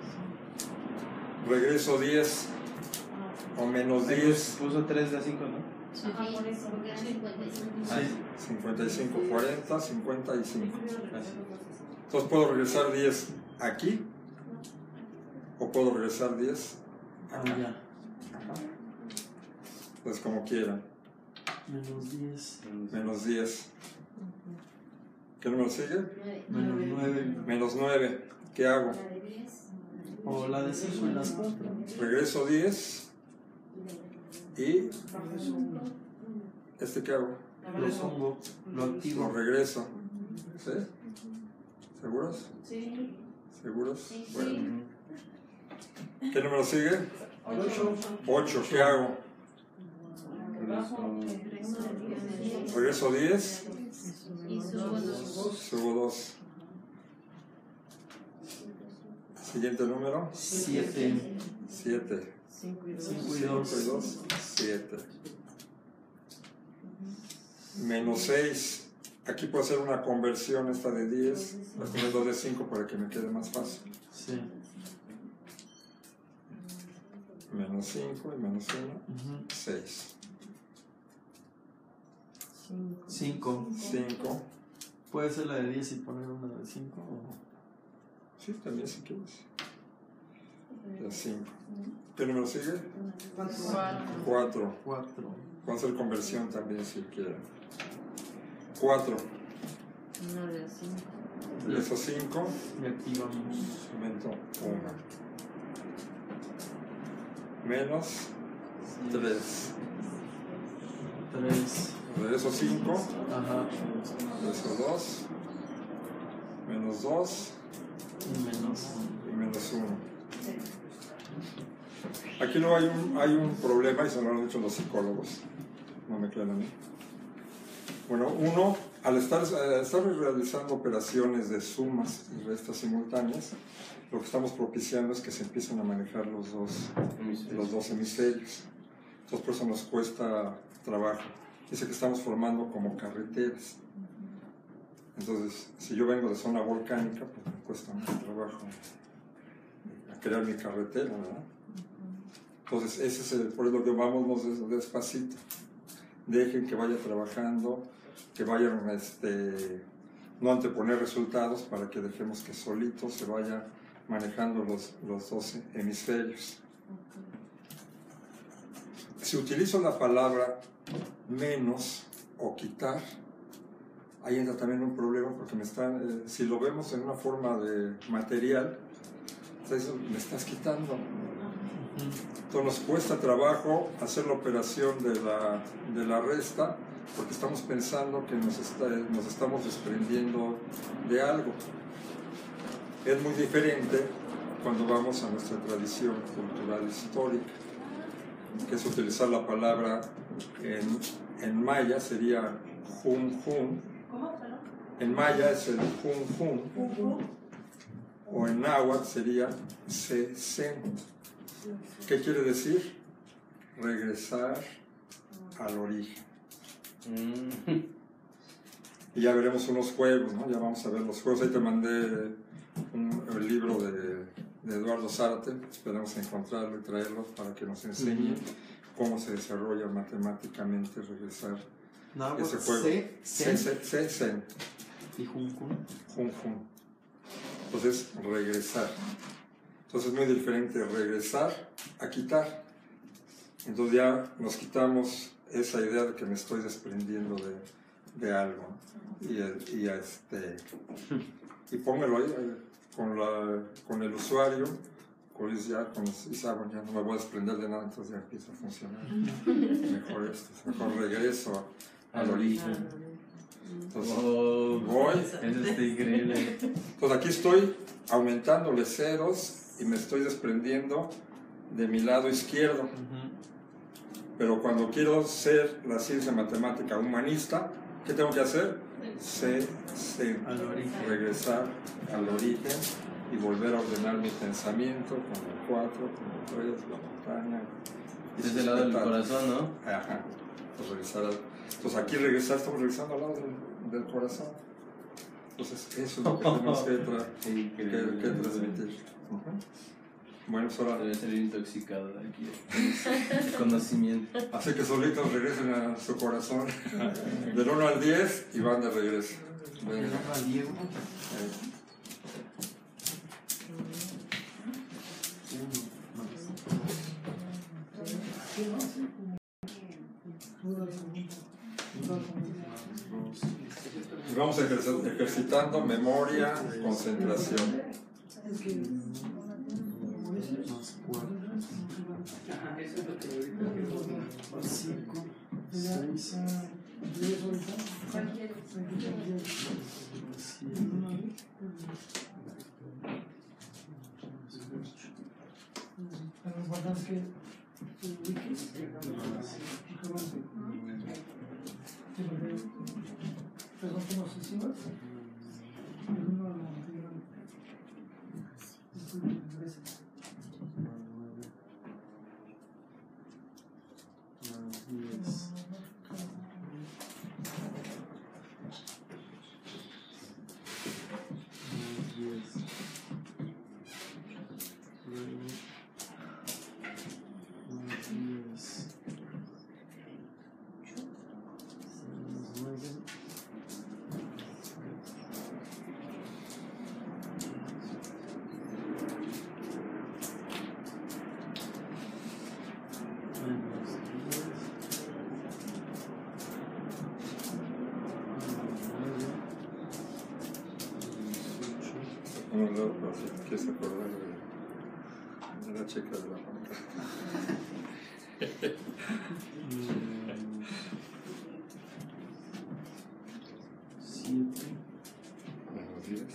[SPEAKER 2] Regreso diez o menos diez.
[SPEAKER 1] Puso tres de a cinco, ¿no?
[SPEAKER 4] Ajá, por eso, porque era cincuenta y cinco.
[SPEAKER 1] Sí.
[SPEAKER 2] cincuenta y cinco, cuarenta, cincuenta y cinco. Entonces puedo regresar diez aquí o puedo regresar diez
[SPEAKER 3] Ah,
[SPEAKER 2] acá.
[SPEAKER 3] ya.
[SPEAKER 2] Ajá. Pues como quieran.
[SPEAKER 3] Menos diez.
[SPEAKER 2] Menos diez. ¿Qué número sigue?
[SPEAKER 3] Menos nueve.
[SPEAKER 2] Menos nueve. ¿Qué hago?
[SPEAKER 3] O la de cinco y las cuatro.
[SPEAKER 2] Regreso diez y ¿este qué hago?
[SPEAKER 3] Lo pongo, lo
[SPEAKER 2] Lo
[SPEAKER 3] activo.
[SPEAKER 2] regreso. ¿Sí? ¿Seguros?
[SPEAKER 4] Sí.
[SPEAKER 2] ¿Seguros?
[SPEAKER 4] Sí.
[SPEAKER 2] Bueno. ¿Qué número sigue?
[SPEAKER 6] Ocho.
[SPEAKER 2] ocho. ¿Qué hago?
[SPEAKER 4] Regreso.
[SPEAKER 2] Regreso diez,
[SPEAKER 4] Y subo dos.
[SPEAKER 2] subo dos. Siguiente número,
[SPEAKER 3] siete.
[SPEAKER 2] siete.
[SPEAKER 5] Cinco y dos.
[SPEAKER 3] cinco y
[SPEAKER 2] cinco y
[SPEAKER 3] dos.
[SPEAKER 2] dos, siete. Menos seis. Aquí puedo hacer una conversión esta de diez, la poner dos de cinco para que me quede más fácil.
[SPEAKER 3] Sí.
[SPEAKER 2] Menos cinco y menos uno,
[SPEAKER 3] Ujú.
[SPEAKER 2] seis.
[SPEAKER 3] cinco.
[SPEAKER 2] cinco.
[SPEAKER 3] ¿Puede ser la de diez y poner una de cinco?
[SPEAKER 2] Sí, también si quieres. La cinco. ¿Qué número sigue? cuatro.
[SPEAKER 3] cuatro.
[SPEAKER 2] Vamos a hacer conversión también si quieren. cuatro.
[SPEAKER 5] Uno de cinco.
[SPEAKER 2] Eso cinco.
[SPEAKER 3] Y activamos.
[SPEAKER 2] Aumento uno. Menos tres.
[SPEAKER 3] tres.
[SPEAKER 2] Regreso cinco.
[SPEAKER 3] Ajá.
[SPEAKER 2] Regreso dos. Menos dos.
[SPEAKER 3] Y menos.
[SPEAKER 2] Y menos uno. Aquí no hay un, hay un problema, y se lo han dicho los psicólogos, no me crean a mí. Bueno, uno, al estar, al estar realizando operaciones de sumas y restas simultáneas, lo que estamos propiciando es que se empiecen a manejar los dos, los dos hemisferios. Entonces, por eso nos cuesta trabajo. Dice que estamos formando como carreteras. Entonces, si yo vengo de zona volcánica, pues me cuesta mucho trabajo a crear mi carretera, ¿verdad? Entonces, ese es el, por eso que vamos despacito. Dejen que vaya trabajando, que vayan, este, no anteponer resultados para que dejemos que solito se vaya manejando los, los dos hemisferios. Si utilizo la palabra menos o quitar, ahí entra también un problema porque me están, eh, si lo vemos en una forma de material, entonces me estás quitando. Entonces nos cuesta trabajo hacer la operación de la, de la resta porque estamos pensando que nos, está, nos estamos desprendiendo de algo. Es muy diferente cuando vamos a nuestra tradición cultural histórica, que es utilizar la palabra en, en maya, sería jun jun. En maya es el jun jun, o en náhuatl sería se sen. ¿Qué quiere decir? Regresar al origen. Y ya veremos unos juegos, ¿no? Ya vamos a ver los juegos. Ahí te mandé un, el libro de, de Eduardo Zárate, esperamos encontrarlo y traerlo para que nos enseñe cómo se desarrolla matemáticamente regresar
[SPEAKER 3] No,
[SPEAKER 2] ese juego.
[SPEAKER 3] se,
[SPEAKER 2] Se,
[SPEAKER 3] se,
[SPEAKER 2] se, se, sen.
[SPEAKER 3] y jun, jun.
[SPEAKER 2] Jun, jun. Entonces, regresar. Entonces es muy diferente regresar a quitar. Entonces ya nos quitamos esa idea de que me estoy desprendiendo de, de algo. Y, el, y, este, y póngalo ahí eh, con, la, con el usuario, con, ya, con Isaban, ya no me voy a desprender de nada, entonces ya empieza a funcionar. Mejor esto, mejor regreso al origen. Entonces,
[SPEAKER 7] Oh,
[SPEAKER 2] voy.
[SPEAKER 7] eso está increíble.
[SPEAKER 2] Entonces aquí estoy aumentándole ceros y me estoy desprendiendo de mi lado izquierdo. Pero cuando quiero ser la ciencia matemática humanista, ¿qué tengo que hacer? Se, se,
[SPEAKER 3] Al origen.
[SPEAKER 2] regresar al origen y volver a ordenar mi pensamiento con el cuatro, con el tres, la montaña.
[SPEAKER 7] Y desde el lado del corazón, ¿no?
[SPEAKER 2] Ajá. Pues regresar al, entonces aquí regresar, estamos regresando al lado del, del corazón. Entonces eso es lo que tenemos que, tra que, que transmitir. Uh-huh. Bueno, pues ahora...
[SPEAKER 7] Debe ser intoxicado de aquí, el conocimiento.
[SPEAKER 2] Así que solitos regresen a su corazón. Del uno al diez y van de regreso. Venga.
[SPEAKER 3] Diego.
[SPEAKER 2] Eh. Y vamos ejercitando memoria, concentración.
[SPEAKER 3] Más cuatro. Cinco. Seis.
[SPEAKER 6] Lo importante es que te ubiques y que vas. Sí, porque pues no tenemos encima. El uno lo mantiene. Gracias.
[SPEAKER 2] No, no, no, si quieres acordar de, de la chica de la pancarta.
[SPEAKER 3] Siete.
[SPEAKER 2] Menos diez.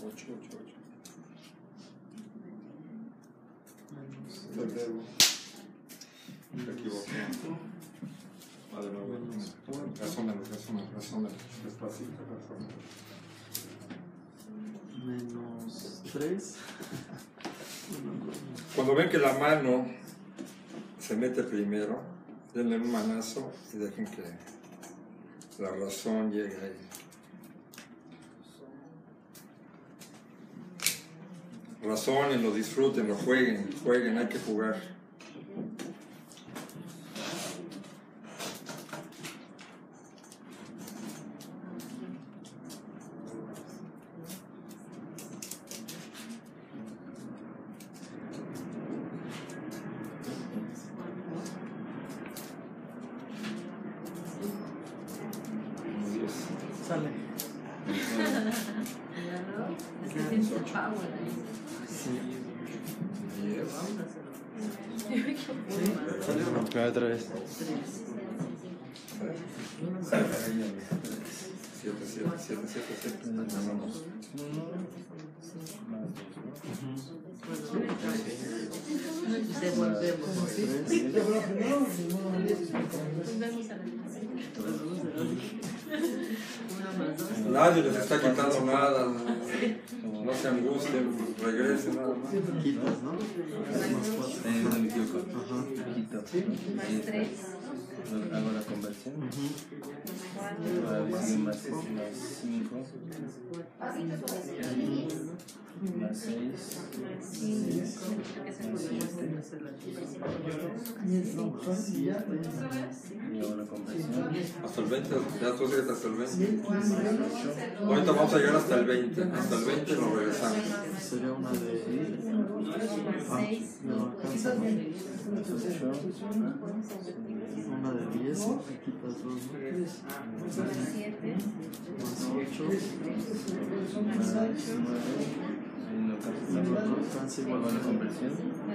[SPEAKER 2] ocho, ocho, ocho.
[SPEAKER 3] Menos
[SPEAKER 2] Febrero. Me equivoqué. Ah, de nuevo. Resómelo, resómelo, resómelo. Despacito, resómelo.
[SPEAKER 3] menos tres.
[SPEAKER 2] Cuando ven que la mano se mete primero, denle un manazo y dejen que la razón llegue ahí. Razónenlo, disfrútenlo, jueguen, jueguen, hay que jugar.
[SPEAKER 3] Sale.
[SPEAKER 5] Es que tiene su power ahí.
[SPEAKER 3] Sí.
[SPEAKER 2] diez.
[SPEAKER 3] Salió otra vez.
[SPEAKER 2] siete, siete, siete, siete, siete. Vamos.
[SPEAKER 5] Devolvemos.
[SPEAKER 2] Nadie les está quitando nada. No se angustien, regresen nada más.
[SPEAKER 3] Quitas, ¿no? Más cuatro.
[SPEAKER 7] Eh, no me equivoco.
[SPEAKER 3] Ajá.
[SPEAKER 7] Quito.
[SPEAKER 4] Más tres.
[SPEAKER 7] Hago la conversión.
[SPEAKER 3] Ujú.
[SPEAKER 7] Ahora sigue más cinco. Más seis. Más siete. Y hago la conversión.
[SPEAKER 2] Hasta el veinte, ya tú sigues hasta el veinte. Ahorita vamos a llegar hasta el veinte. Hasta el veinte nos regresamos.
[SPEAKER 3] Sería una de. Ah, no alcanza, ¿no?
[SPEAKER 7] ocho.
[SPEAKER 3] Una de diez, y quitas dos, ¿no?
[SPEAKER 4] Siete.
[SPEAKER 3] Más ocho.
[SPEAKER 7] Más nueve. Ahí no alcanza.
[SPEAKER 3] No alcanza igual.
[SPEAKER 7] Hago la conversión.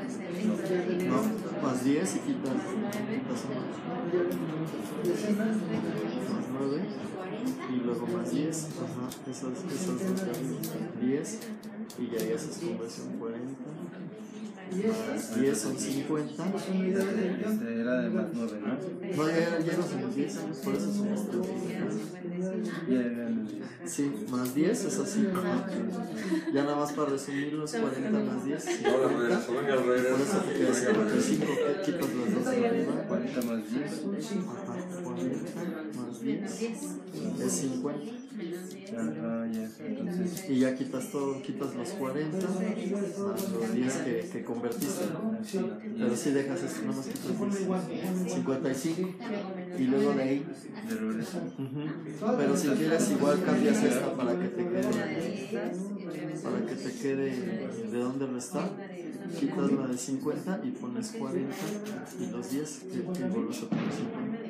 [SPEAKER 3] No, más diez y quitas, quitas uno. Más nueve. Y luego más diez. Ajá, esas, esas dos de arriba. diez. Y ya ahí haces conversión cuarenta. Más diez son cincuenta.
[SPEAKER 7] Este era de más nueve, ¿no?
[SPEAKER 3] No, ya, ya no somos diez, por eso somos tres.
[SPEAKER 7] Ya eran diez.
[SPEAKER 3] Sí, más diez es así. Ajá. Ya nada más para resumir los cuarenta más diez.
[SPEAKER 2] Ahora regreso, venga,
[SPEAKER 3] Por eso
[SPEAKER 2] regreso.
[SPEAKER 3] te queda cincuenta y cinco, que quitas las dos de arriba.
[SPEAKER 7] cuarenta más diez.
[SPEAKER 3] Ajá, cuarenta más diez es cincuenta.
[SPEAKER 7] Ajá, ya. Entonces,
[SPEAKER 3] Y ya quitas todo, quitas los cuarenta más los diez que, que convertiste, ¿no? Pero si dejas esto, nada más quitas diez. cincuenta y cinco. Y luego de ahí.
[SPEAKER 7] de regreso.
[SPEAKER 3] Ujú. Pero si quieres, igual cambias esta para que te quede. Para que te quede de dónde restar. Quitas la de cincuenta y pones cuarenta. Y los diez, y vuelves a poner cincuenta.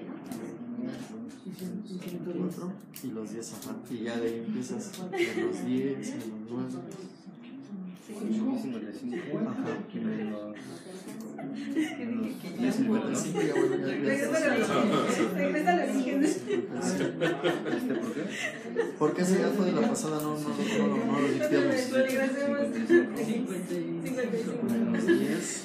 [SPEAKER 3] cuatro y los diez, ajá. Y ya de ahí empiezas de los diez, menos nueve.
[SPEAKER 7] cincuenta y cinco.
[SPEAKER 3] Ajá.
[SPEAKER 7] Menos. Menos diez, cincuenta y cinco.
[SPEAKER 3] Ya bueno, ya, ya estás.
[SPEAKER 4] Regresa al origen.
[SPEAKER 7] ¿Este por qué?
[SPEAKER 3] Porque ese ya fue de la pasada, no, no, no, no, no lo limpiamos.
[SPEAKER 7] cincuenta y cinco.
[SPEAKER 3] Menos diez.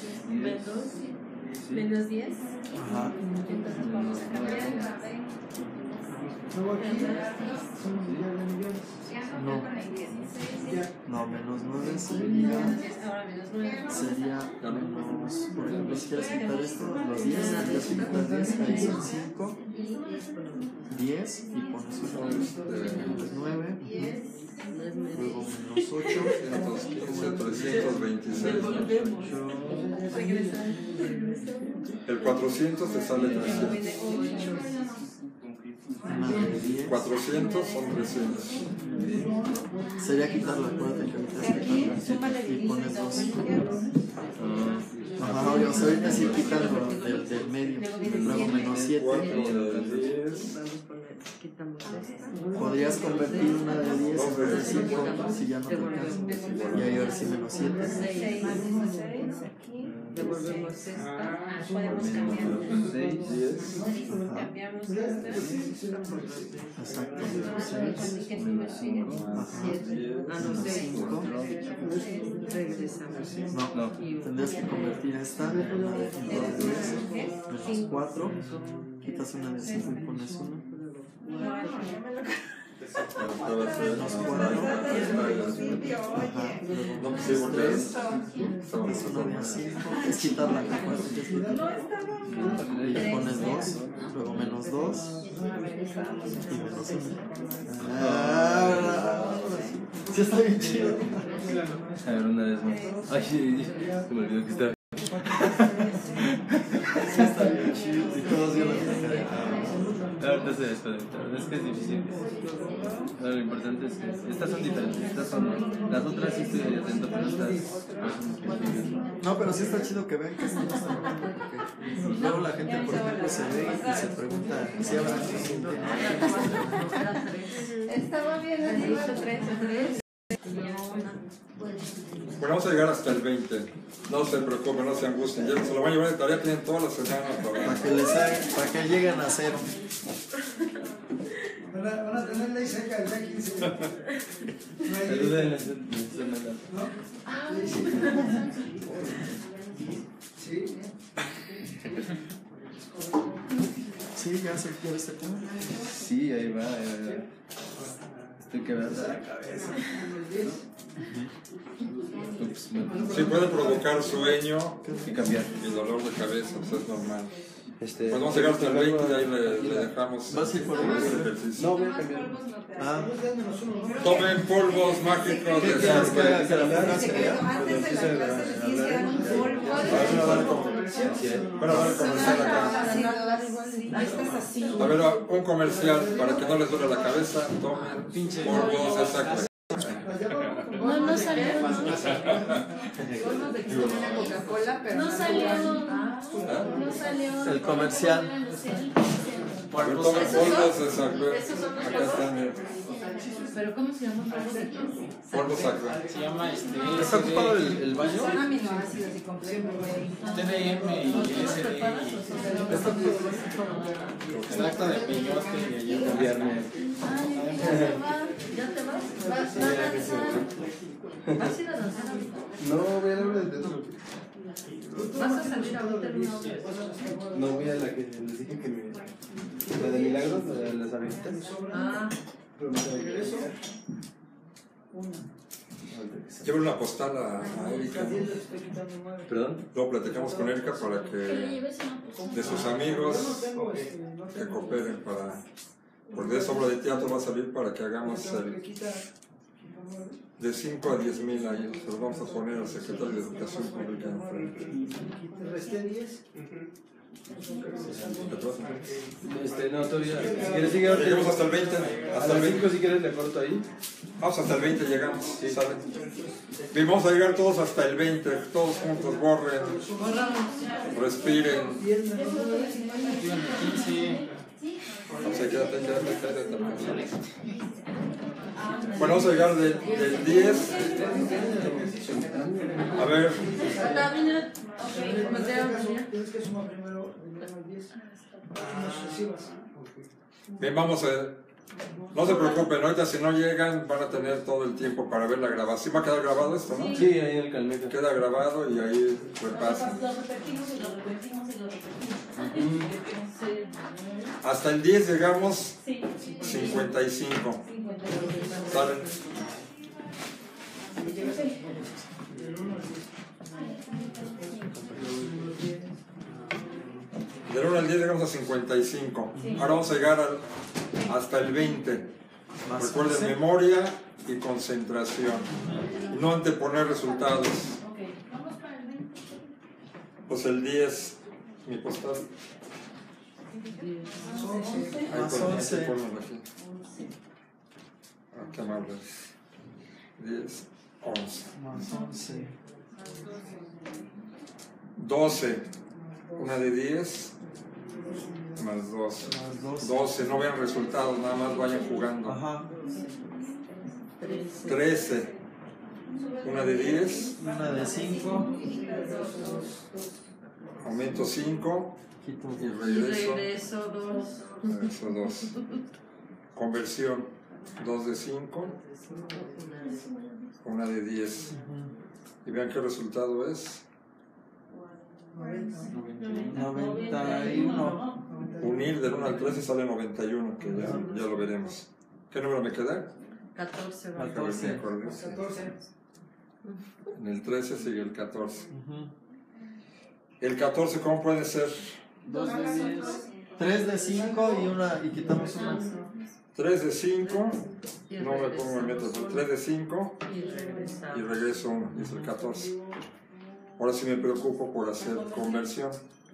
[SPEAKER 4] Menos diez.
[SPEAKER 3] Ajá.
[SPEAKER 4] Entonces vamos a cambiar.
[SPEAKER 6] Luego aquí son millones de millones.
[SPEAKER 3] No. No, menos nueve sería.
[SPEAKER 4] Ahora menos nueve.
[SPEAKER 3] Sería menos. Por ejemplo, si quieres quitar esto, los diez, ya si quitas diez, ahí son cinco. diez y pones uno. Menos nueve. Luego menos ocho.
[SPEAKER 2] trescientos quince, trescientos veintiséis. El cuatrocientos te sale trescientos.
[SPEAKER 3] Una de diez.
[SPEAKER 2] cuatrocientos son trescientos.
[SPEAKER 3] Sería quitarla, acuérdate que ahorita es quitarla. Y pones dos. Ajá, o sea, ahorita sí quitando del, del medio. Luego menos siete.
[SPEAKER 2] cuatro de diez.
[SPEAKER 3] Podrías convertir una de diez en una de cinco si ya no te alcanza. Y ahí ahora sí menos siete.
[SPEAKER 5] Devolvemos esta.
[SPEAKER 6] Ah,
[SPEAKER 5] Podemos cambiar.
[SPEAKER 7] seis, diez.
[SPEAKER 5] Cambiamos esta.
[SPEAKER 3] Exacto.
[SPEAKER 5] ¿Y qué número sigue? Siete. Ah, no, seis.
[SPEAKER 3] cinco.
[SPEAKER 5] Regresamos.
[SPEAKER 3] No,
[SPEAKER 7] No.
[SPEAKER 3] tendrías que convertir esta en dos diez, menos cuatro, quitas una de cinco y pones uno. Menos cuatro, ajá, luego es tres, es una de cinco, es quitar la cuatro, es quitar. Y le pones dos, luego menos dos y menos uno. Ah, sí está bien chido.
[SPEAKER 7] A ver, una vez más. Ay, se me olvidó que estaba.
[SPEAKER 3] Sí está bien chido. Y todos vieron la cara.
[SPEAKER 7] Ahorita se desconectaron. Es que es difícil. Pero lo importante es que estas son diferentes. Estas son. Las otras sí estoy ahí atento, pero estas.
[SPEAKER 3] No, pero sí está chido que vean que esto no está mal, porque luego la gente, por ejemplo, se ve y se pregunta si habrá gente.
[SPEAKER 5] Estaba bien, dicho tres, tres.
[SPEAKER 2] Bueno, vamos a llegar hasta el veinte. No se preocupen, no se angustien. Ya se lo van a llevar de tarea, tienen toda la semana para...
[SPEAKER 3] Para que les hagan, para que lleguen a cero.
[SPEAKER 6] Van a, van a tener ley seca el día quince. No hay ley.
[SPEAKER 7] Ayuden en ese semana.
[SPEAKER 6] ¿No? Ley seca. Sí.
[SPEAKER 3] Sí, ya se puede este tema.
[SPEAKER 7] Sí, ahí va, ahí va. Estoy quebrando la cabeza. Ups, me-
[SPEAKER 2] Sí, puede provocar sueño
[SPEAKER 7] y cambiar.
[SPEAKER 2] y dolor de cabeza, eso es normal.
[SPEAKER 1] Este,
[SPEAKER 2] Pues vamos a llegar hasta el veinte y ahí le, le dejamos
[SPEAKER 3] ¿Vas a ir por
[SPEAKER 2] el
[SPEAKER 3] ahí?
[SPEAKER 2] ejercicio.
[SPEAKER 1] No, voy a cambiar.
[SPEAKER 3] Ah,
[SPEAKER 2] Tomen polvos mágicos
[SPEAKER 3] ¿qué
[SPEAKER 2] de
[SPEAKER 3] quieres que haga?
[SPEAKER 2] sangre.
[SPEAKER 3] ¿Que la pongas allá?
[SPEAKER 5] Antes de la clase les tienes que dar un polvo.
[SPEAKER 2] Van a dar comercial. Van a dar comercial acá. A ver, un comercial para que no les duele la cabeza. Tomen polvos de sangre.
[SPEAKER 4] No, no salió. No, no salió. No salió.
[SPEAKER 3] El comercial.
[SPEAKER 2] A ver, tomen polvos de sangre. Acá están. eh,
[SPEAKER 4] Pero ¿cómo se llama?
[SPEAKER 2] Polvos sangre.
[SPEAKER 8] Se llama este
[SPEAKER 3] ¿Está ocupado el, el baño?
[SPEAKER 5] Son aminoácidos y complejos.
[SPEAKER 8] T D M y S D I. Extracto de peyote y ayer
[SPEAKER 7] Cambiarme.
[SPEAKER 4] Ay, ya te vas. ¿Ya te vas? ¿Vas a danzar? ¿Vas a ir a danzar ahorita?
[SPEAKER 1] No, voy a darme el dedo.
[SPEAKER 4] ¿Vas a salir ahorita en una hora?
[SPEAKER 1] No, voy a la que les dije que me. La de Milagros, la de las abejitas.
[SPEAKER 4] Ah,
[SPEAKER 1] Pero no sabe qué es.
[SPEAKER 2] Lleven una postal a, a Erika.
[SPEAKER 7] ¿Perdón?
[SPEAKER 2] Luego platicamos con Erika para
[SPEAKER 4] que le
[SPEAKER 2] que
[SPEAKER 4] lleves una cosa.
[SPEAKER 2] de sus amigos que cooperen para... Porque de esa obra de teatro va a salir para que hagamos el, de cinco a diez mil ahí. Se los vamos a poner al secretario de Educación Pública enfrente.
[SPEAKER 6] ¿Te resté diez?
[SPEAKER 1] Este, no, todavía. Si quieres, sigue ahorita.
[SPEAKER 2] Llegamos hasta el veinte.
[SPEAKER 1] Hasta
[SPEAKER 2] Hasta
[SPEAKER 1] el
[SPEAKER 2] el veinte.
[SPEAKER 1] cinco, si quieres, le corto ahí.
[SPEAKER 2] Vamos hasta el veinte, llegamos. ¿Sale? Bien, vamos a llegar todos hasta el veinte. Todos juntos, borren, respiren.
[SPEAKER 8] quince.
[SPEAKER 2] O sea, quédate, quédate, quédate. Bueno, vamos a llegar del, del diez. A ver,
[SPEAKER 6] Tienes que sumar primero el diez. Las sucesivas.
[SPEAKER 2] bien, vamos a... No se preocupen, ahorita si no llegan van a tener todo el tiempo para ver la grabación. ¿Va a quedar grabado esto, no?
[SPEAKER 1] Sí, ahí en el calmeca.
[SPEAKER 2] Queda grabado y ahí repasan.
[SPEAKER 4] Lo repetimos y lo repetimos y lo repetimos. Sí.
[SPEAKER 2] Hasta el diez llegamos
[SPEAKER 4] Sí.
[SPEAKER 2] cincuenta y cinco.
[SPEAKER 4] cincuenta y dos.
[SPEAKER 2] ¿Salen? Del uno al diez llegamos a cincuenta y cinco. Ahora vamos a llegar al, hasta el veinte. Recuerden memoria y concentración. No anteponer resultados.
[SPEAKER 4] Ok, vamos para el veinte.
[SPEAKER 2] Pues el diez, mi postal. Ahí
[SPEAKER 3] Más
[SPEAKER 2] pon-
[SPEAKER 3] once.
[SPEAKER 2] ahí ponlo aquí. Ah, qué amables. diez, once.
[SPEAKER 3] Más once.
[SPEAKER 2] doce. Una de diez. Más dos.
[SPEAKER 3] Más doce.
[SPEAKER 2] doce. No vean resultados, nada más vayan jugando.
[SPEAKER 3] Ajá.
[SPEAKER 2] trece. una de diez,
[SPEAKER 3] una de cinco,
[SPEAKER 2] aumento cinco
[SPEAKER 3] quito
[SPEAKER 2] y
[SPEAKER 5] Y
[SPEAKER 2] regreso,
[SPEAKER 5] regreso dos.
[SPEAKER 2] regreso dos. Conversión, dos de cinco, una de diez. Y vean qué resultado es.
[SPEAKER 3] noventa y uno.
[SPEAKER 2] Unir del uno al trece sale noventa y uno, que ya, ya lo veremos. ¿Qué número me queda?
[SPEAKER 5] catorce.
[SPEAKER 2] A ver si me acuerdo. En el trece sigue el catorce.
[SPEAKER 3] Ujú.
[SPEAKER 2] El catorce, ¿cómo puede ser?
[SPEAKER 3] dos de diez, tres de cinco y una y quitamos una.
[SPEAKER 2] tres de cinco,
[SPEAKER 5] Y
[SPEAKER 2] no me pongo en metro,
[SPEAKER 5] regresamos
[SPEAKER 2] tres de cinco
[SPEAKER 5] Y regresamos.
[SPEAKER 2] y regreso uno, y es el catorce. Ahora sí me preocupo por hacer conversión.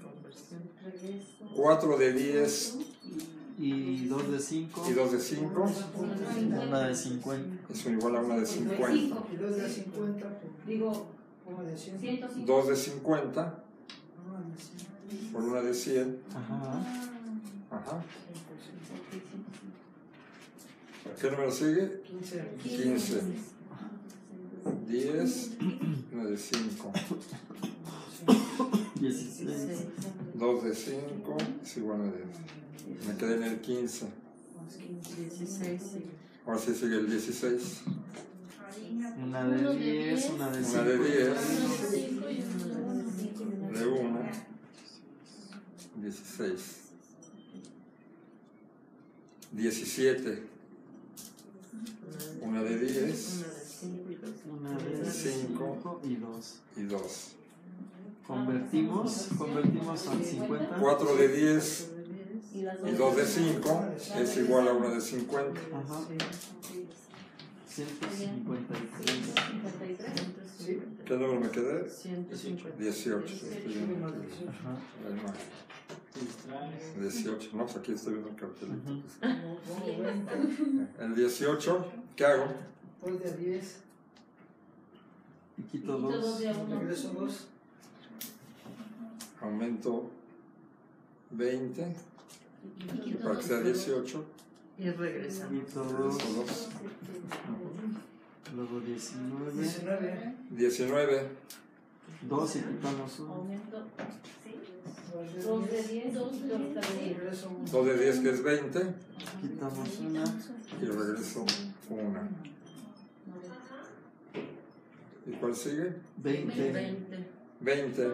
[SPEAKER 2] cuatro de diez
[SPEAKER 3] Y dos de cinco
[SPEAKER 2] y dos de cinco
[SPEAKER 3] una de cincuenta.
[SPEAKER 2] es igual a una de cincuenta.
[SPEAKER 6] Y dos de cincuenta.
[SPEAKER 4] Digo,
[SPEAKER 6] Una de cien.
[SPEAKER 4] ciento cincuenta.
[SPEAKER 2] dos de cincuenta
[SPEAKER 6] Una de cien.
[SPEAKER 2] por una de cien.
[SPEAKER 3] Ajá.
[SPEAKER 2] Ajá. ¿Qué número sigue?
[SPEAKER 6] quince.
[SPEAKER 2] quince. diez, una de cinco.
[SPEAKER 3] dieciséis.
[SPEAKER 2] dos de cinco es igual a de... Me quedé en el quince.
[SPEAKER 5] dieciséis. Sí.
[SPEAKER 2] Ahora sí sigue el dieciséis.
[SPEAKER 3] Una de diez, una de
[SPEAKER 2] Una de diez,
[SPEAKER 4] cinco y una
[SPEAKER 2] de uno, dieciséis. diecisiete. Una de diez
[SPEAKER 5] Una de cinco y dos.
[SPEAKER 3] Una de cinco y dos.
[SPEAKER 2] y dos.
[SPEAKER 3] Convertimos, convertimos al cincuenta.
[SPEAKER 2] cuatro de diez
[SPEAKER 4] y las
[SPEAKER 2] y dos de cinco es igual a una de cincuenta.
[SPEAKER 3] Ajá. ciento cincuenta y tres.
[SPEAKER 4] cincuenta y tres.
[SPEAKER 2] ¿Qué número me quedé?
[SPEAKER 5] ciento cincuenta.
[SPEAKER 2] dieciocho. Estoy viendo aquí.
[SPEAKER 3] Ajá.
[SPEAKER 2] Ahí no. dieciocho. No, pues aquí estoy viendo el cartelito.
[SPEAKER 3] Ujú.
[SPEAKER 2] El dieciocho, ¿qué hago?
[SPEAKER 6] dos de diez.
[SPEAKER 3] Y quito
[SPEAKER 4] Quito dos
[SPEAKER 3] dos.
[SPEAKER 4] de a uno.
[SPEAKER 6] Regreso dos.
[SPEAKER 2] Aumento veinte
[SPEAKER 4] Y quito
[SPEAKER 2] para que
[SPEAKER 4] dos.
[SPEAKER 2] sea dieciocho.
[SPEAKER 5] Y regresamos.
[SPEAKER 3] Quito dos.
[SPEAKER 2] Regreso dos.
[SPEAKER 3] Luego diecinueve.
[SPEAKER 6] diecinueve.
[SPEAKER 2] diecinueve.
[SPEAKER 3] dos y quitamos uno.
[SPEAKER 4] Aumento. Dos de diez, dos de diez.
[SPEAKER 6] Regreso uno.
[SPEAKER 2] dos de diez que es veinte
[SPEAKER 3] Quitamos una.
[SPEAKER 2] y regreso una. ¿Y cuál sigue?
[SPEAKER 3] veinte.
[SPEAKER 5] veinte.
[SPEAKER 2] veinte.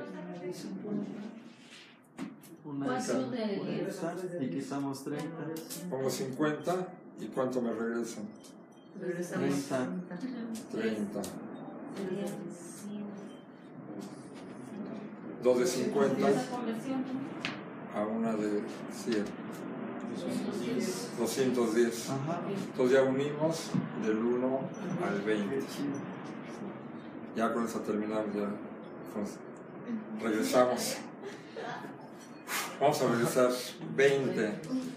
[SPEAKER 3] Una de
[SPEAKER 4] Cuatro de diez.
[SPEAKER 3] cincuenta y quitamos treinta.
[SPEAKER 2] Pongo cincuenta y ¿cuánto me regresan?
[SPEAKER 5] Regresamos.
[SPEAKER 3] treinta.
[SPEAKER 2] treinta. dos de cincuenta
[SPEAKER 4] Esa conversión.
[SPEAKER 2] a una de cien. doscientos diez.
[SPEAKER 3] Ajá.
[SPEAKER 2] Entonces ya unimos del uno al veinte.
[SPEAKER 3] Qué chido.
[SPEAKER 2] Ya con eso terminamos ya. Entonces, regresamos. Vamos a regresar veinte.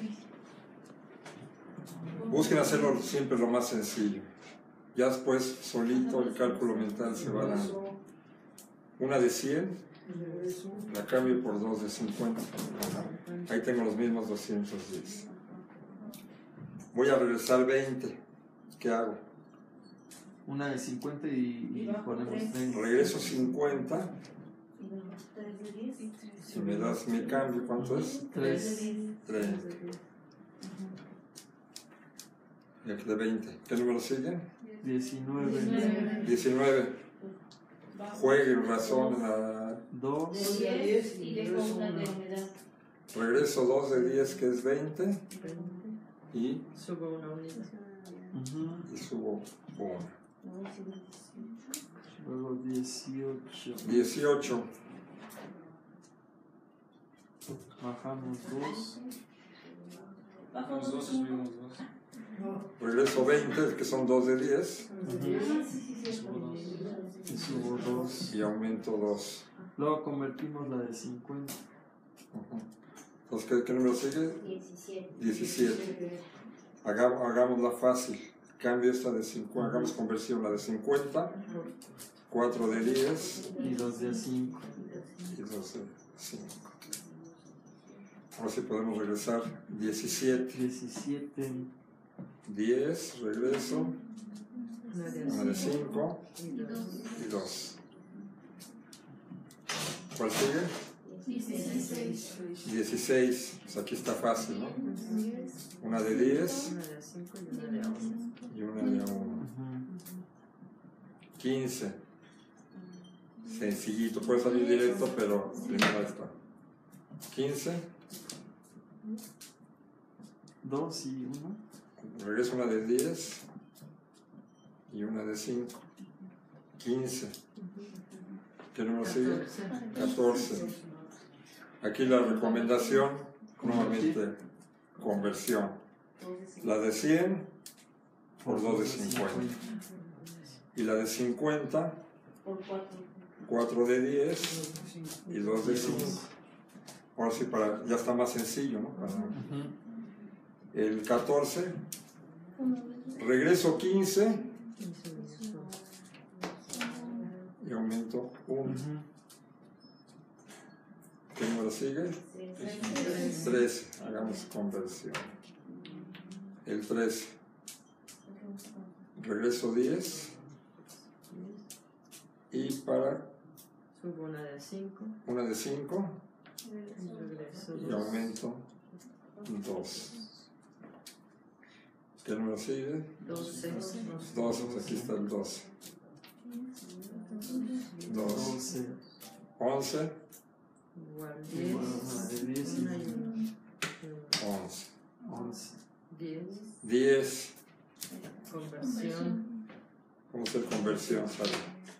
[SPEAKER 2] Busquen hacerlo siempre lo más sencillo. Ya después, solito, el cálculo mental se va dando. Una de cien, la cambio por dos de cincuenta. Ahí tengo los mismos doscientos diez. Voy a regresar veinte. ¿Qué hago?
[SPEAKER 3] Una de cincuenta y, y ponemos treinta.
[SPEAKER 2] Regreso cincuenta. Si me das mi cambio, ¿cuánto es?
[SPEAKER 3] tres.
[SPEAKER 2] treinta. Y aquí de veinte. ¿Qué número sigue?
[SPEAKER 3] diecinueve.
[SPEAKER 2] diecinueve. Jueguen razón en la...
[SPEAKER 3] dos.
[SPEAKER 4] diez y dejo una de unidad.
[SPEAKER 2] Regreso dos de diez que es veinte y,
[SPEAKER 5] Subo una unidad.
[SPEAKER 3] Ujú.
[SPEAKER 2] y subo una.
[SPEAKER 3] Luego dieciocho.
[SPEAKER 2] dieciocho.
[SPEAKER 3] Bajamos dos.
[SPEAKER 4] Bajamos
[SPEAKER 8] Dos,
[SPEAKER 4] uno.
[SPEAKER 8] subimos dos.
[SPEAKER 2] Regreso veinte que son dos de diez
[SPEAKER 3] Y subo dos.
[SPEAKER 2] y aumento dos.
[SPEAKER 3] Luego convertimos la de cincuenta.
[SPEAKER 2] Ujú. Entonces, ¿qué, qué número sigue?
[SPEAKER 4] diecisiete.
[SPEAKER 2] diecisiete. Hagamos, hagámosla fácil. Cambio esta de cincuenta, hagamos conversión, la de cincuenta, cuatro de diez
[SPEAKER 3] Y dos de cinco.
[SPEAKER 2] y dos de cinco. Ahora sí podemos regresar diecisiete.
[SPEAKER 3] diecisiete.
[SPEAKER 2] diez, regreso, una de cinco y dos. ¿Cuál sigue?
[SPEAKER 4] dieciséis.
[SPEAKER 2] dieciséis, pues aquí está fácil, ¿no? Una de diez
[SPEAKER 5] Una de cinco y una de once.
[SPEAKER 2] y una de uno. quince. Sencillito, puede salir directo, pero primero está. quince.
[SPEAKER 3] Dos y uno.
[SPEAKER 2] Regreso una de diez y una de cinco. quince. ¿Qué número sigue? catorce. Aquí la recomendación, nuevamente, conversión. La de cien por dos de cincuenta. Y la de cincuenta
[SPEAKER 4] Por cuatro.
[SPEAKER 2] cuatro de diez y dos de cinco. Ahora sí, para, ya está más sencillo, ¿no? Para, el catorce, regreso quince y aumento uno. ¿Qué número sigue? trece. Hagamos conversión. El trece. Regreso diez. Y para
[SPEAKER 5] Subo una de cinco.
[SPEAKER 2] una de cinco
[SPEAKER 5] Regreso
[SPEAKER 2] y
[SPEAKER 5] dos.
[SPEAKER 2] aumento dos. ¿Qué número sigue?
[SPEAKER 5] doce.
[SPEAKER 2] doce, pues aquí está el doce. dos.
[SPEAKER 3] doce.
[SPEAKER 2] once,
[SPEAKER 5] Igual
[SPEAKER 3] Igual una de
[SPEAKER 5] diez.
[SPEAKER 3] diez y
[SPEAKER 5] Una y una.
[SPEAKER 2] once.
[SPEAKER 3] once.
[SPEAKER 5] diez.
[SPEAKER 2] diez.
[SPEAKER 5] Conversión.
[SPEAKER 2] Vamos a hacer conversión, ¿sale?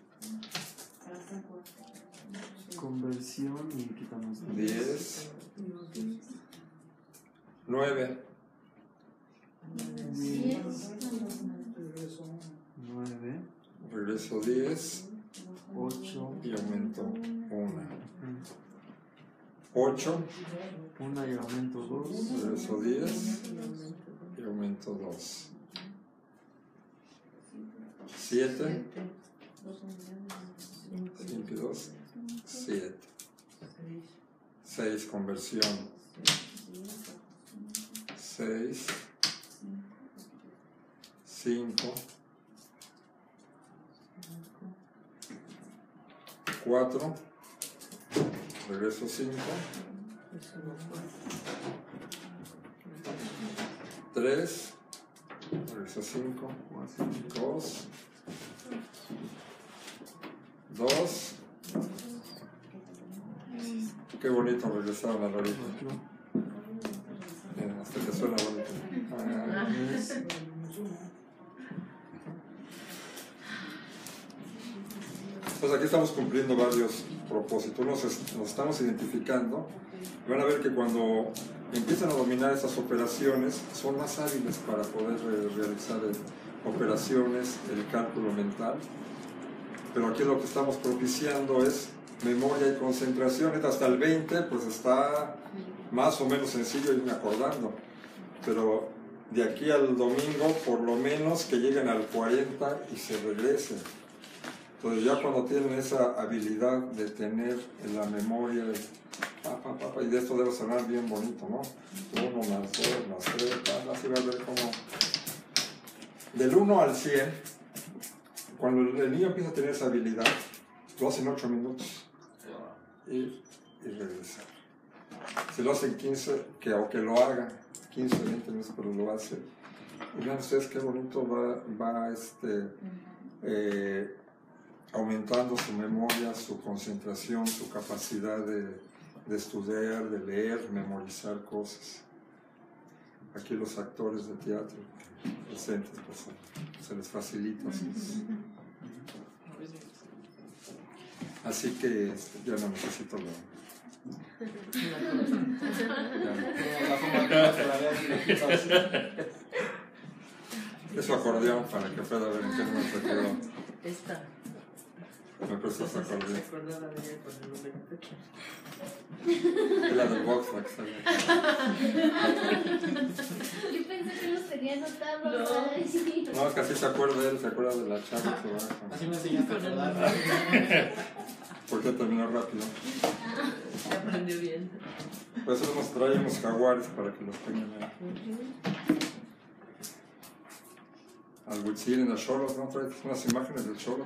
[SPEAKER 3] Conversión y quitamos
[SPEAKER 2] diez. nueve.
[SPEAKER 3] nueve.
[SPEAKER 2] Regreso diez
[SPEAKER 3] ocho.
[SPEAKER 2] y aumento uno. ocho.
[SPEAKER 3] Una y aumento dos.
[SPEAKER 2] Regreso diez y aumento dos. siete. cinco y dos. siete. seis, conversión. seis. cinco. cuatro. Regreso cinco. tres. Regreso cinco. dos. dos. Qué bonito regresar a la lorita. Eh, hasta que suena bonito. Ah, pues aquí estamos cumpliendo varios propósitos. Nos, es- nos estamos identificando. Y van a ver que cuando empiezan a dominar estas operaciones, son más hábiles para poder eh, realizar eh, operaciones, el cálculo mental. Pero aquí lo que estamos propiciando es memoria y concentración. Hasta el veinte, pues está más o menos sencillo irme acordando. Pero de aquí al domingo, por lo menos que lleguen al cuarenta y se regresen. Entonces ya cuando tienen esa habilidad de tener en la memoria, de, pa, pa, pa, pa, y de esto debe sonar bien bonito, ¿no? uno más dos más tres, pa, así va a ver cómo... Del uno al cien, cuando el niño empieza a tener esa habilidad, lo hace en ocho minutos. Ir y regresar. Si lo hacen quince, que aunque lo haga quince, veinte minutos, pero lo hace. Y vean ustedes qué bonito va, va este, eh, aumentando su memoria, su concentración, su capacidad de, de estudiar, de leer, memorizar cosas. Aquí los actores de teatro presentes, pues, se les facilita así. Así que este, ya no necesito lo... Es su acordeón para que pueda ver en qué número se quedó.
[SPEAKER 5] Esta.
[SPEAKER 2] Me prestas
[SPEAKER 5] Se
[SPEAKER 2] acordeón.
[SPEAKER 5] acordaba de ella con el número pequeño.
[SPEAKER 2] Es la del box, la que sale.
[SPEAKER 4] Yo pensé que los tenía anotados.
[SPEAKER 5] No.
[SPEAKER 4] ¿sabes?
[SPEAKER 2] No, es que así se acuerda él, se acuerda de la chava que va.
[SPEAKER 9] Así me enseñaste a acordar.
[SPEAKER 2] Porque terminó rápido.
[SPEAKER 5] Se aprendió bien.
[SPEAKER 2] Por eso nos traemos jaguares para que los tengan ahí. al Huitzil en el Xolo, ¿no? Traes unas imágenes del Xolo.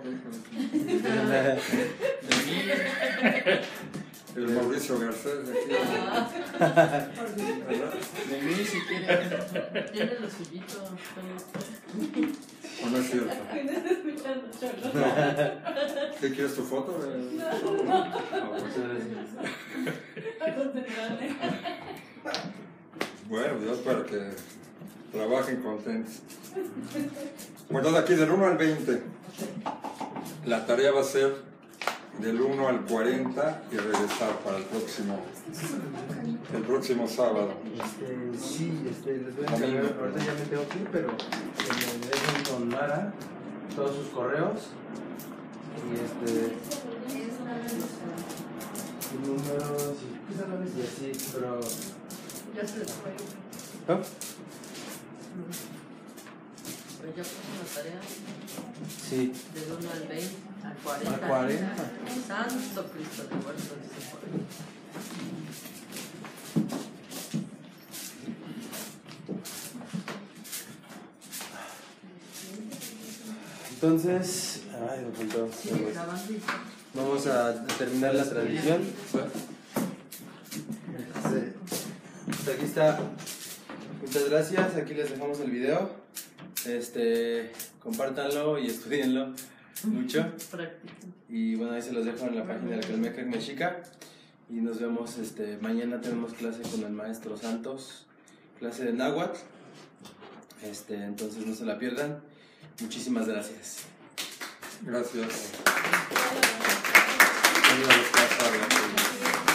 [SPEAKER 2] El Mauricio Garcés de aquí.
[SPEAKER 7] De mí, si quiere.
[SPEAKER 5] Tiene lo suyito.
[SPEAKER 2] ¿O no es cierto? ¿Qué quieres tu foto? De... Bueno, yo espero que trabajen contentos. Bueno, de aquí del uno al veinte, la tarea va a ser del uno al cuarenta y regresar para el próximo, el próximo sábado.
[SPEAKER 1] Este, sí, este, les voy a encargar, ahorita ya me tengo que ir, pero que me dejen con Mara todos sus correos y este, sus números y, y así, pero...
[SPEAKER 5] Ya se les fue.
[SPEAKER 1] ¿Ah?
[SPEAKER 5] Pero ya puso la tarea
[SPEAKER 1] Sí.
[SPEAKER 5] del uno al veinte, al cuarenta.
[SPEAKER 1] Al cuarenta.
[SPEAKER 5] Santo Cristo de huerto, dice por ahí.
[SPEAKER 1] Entonces, ay, me faltó.
[SPEAKER 5] Sigue grabando.
[SPEAKER 1] Vamos a terminar la transmisión. Sí. Pues aquí está. Muchas gracias. Aquí les dejamos el video. Este, compártanlo y estudienlo mucho. Y bueno, ahí se los dejo en la página de la Calmecac Mexica. Y nos vemos este, mañana. Tenemos clase con el maestro Santos, clase de náhuatl. Este, entonces no se la pierdan. Muchísimas gracias.
[SPEAKER 2] Gracias.
[SPEAKER 1] Gracias.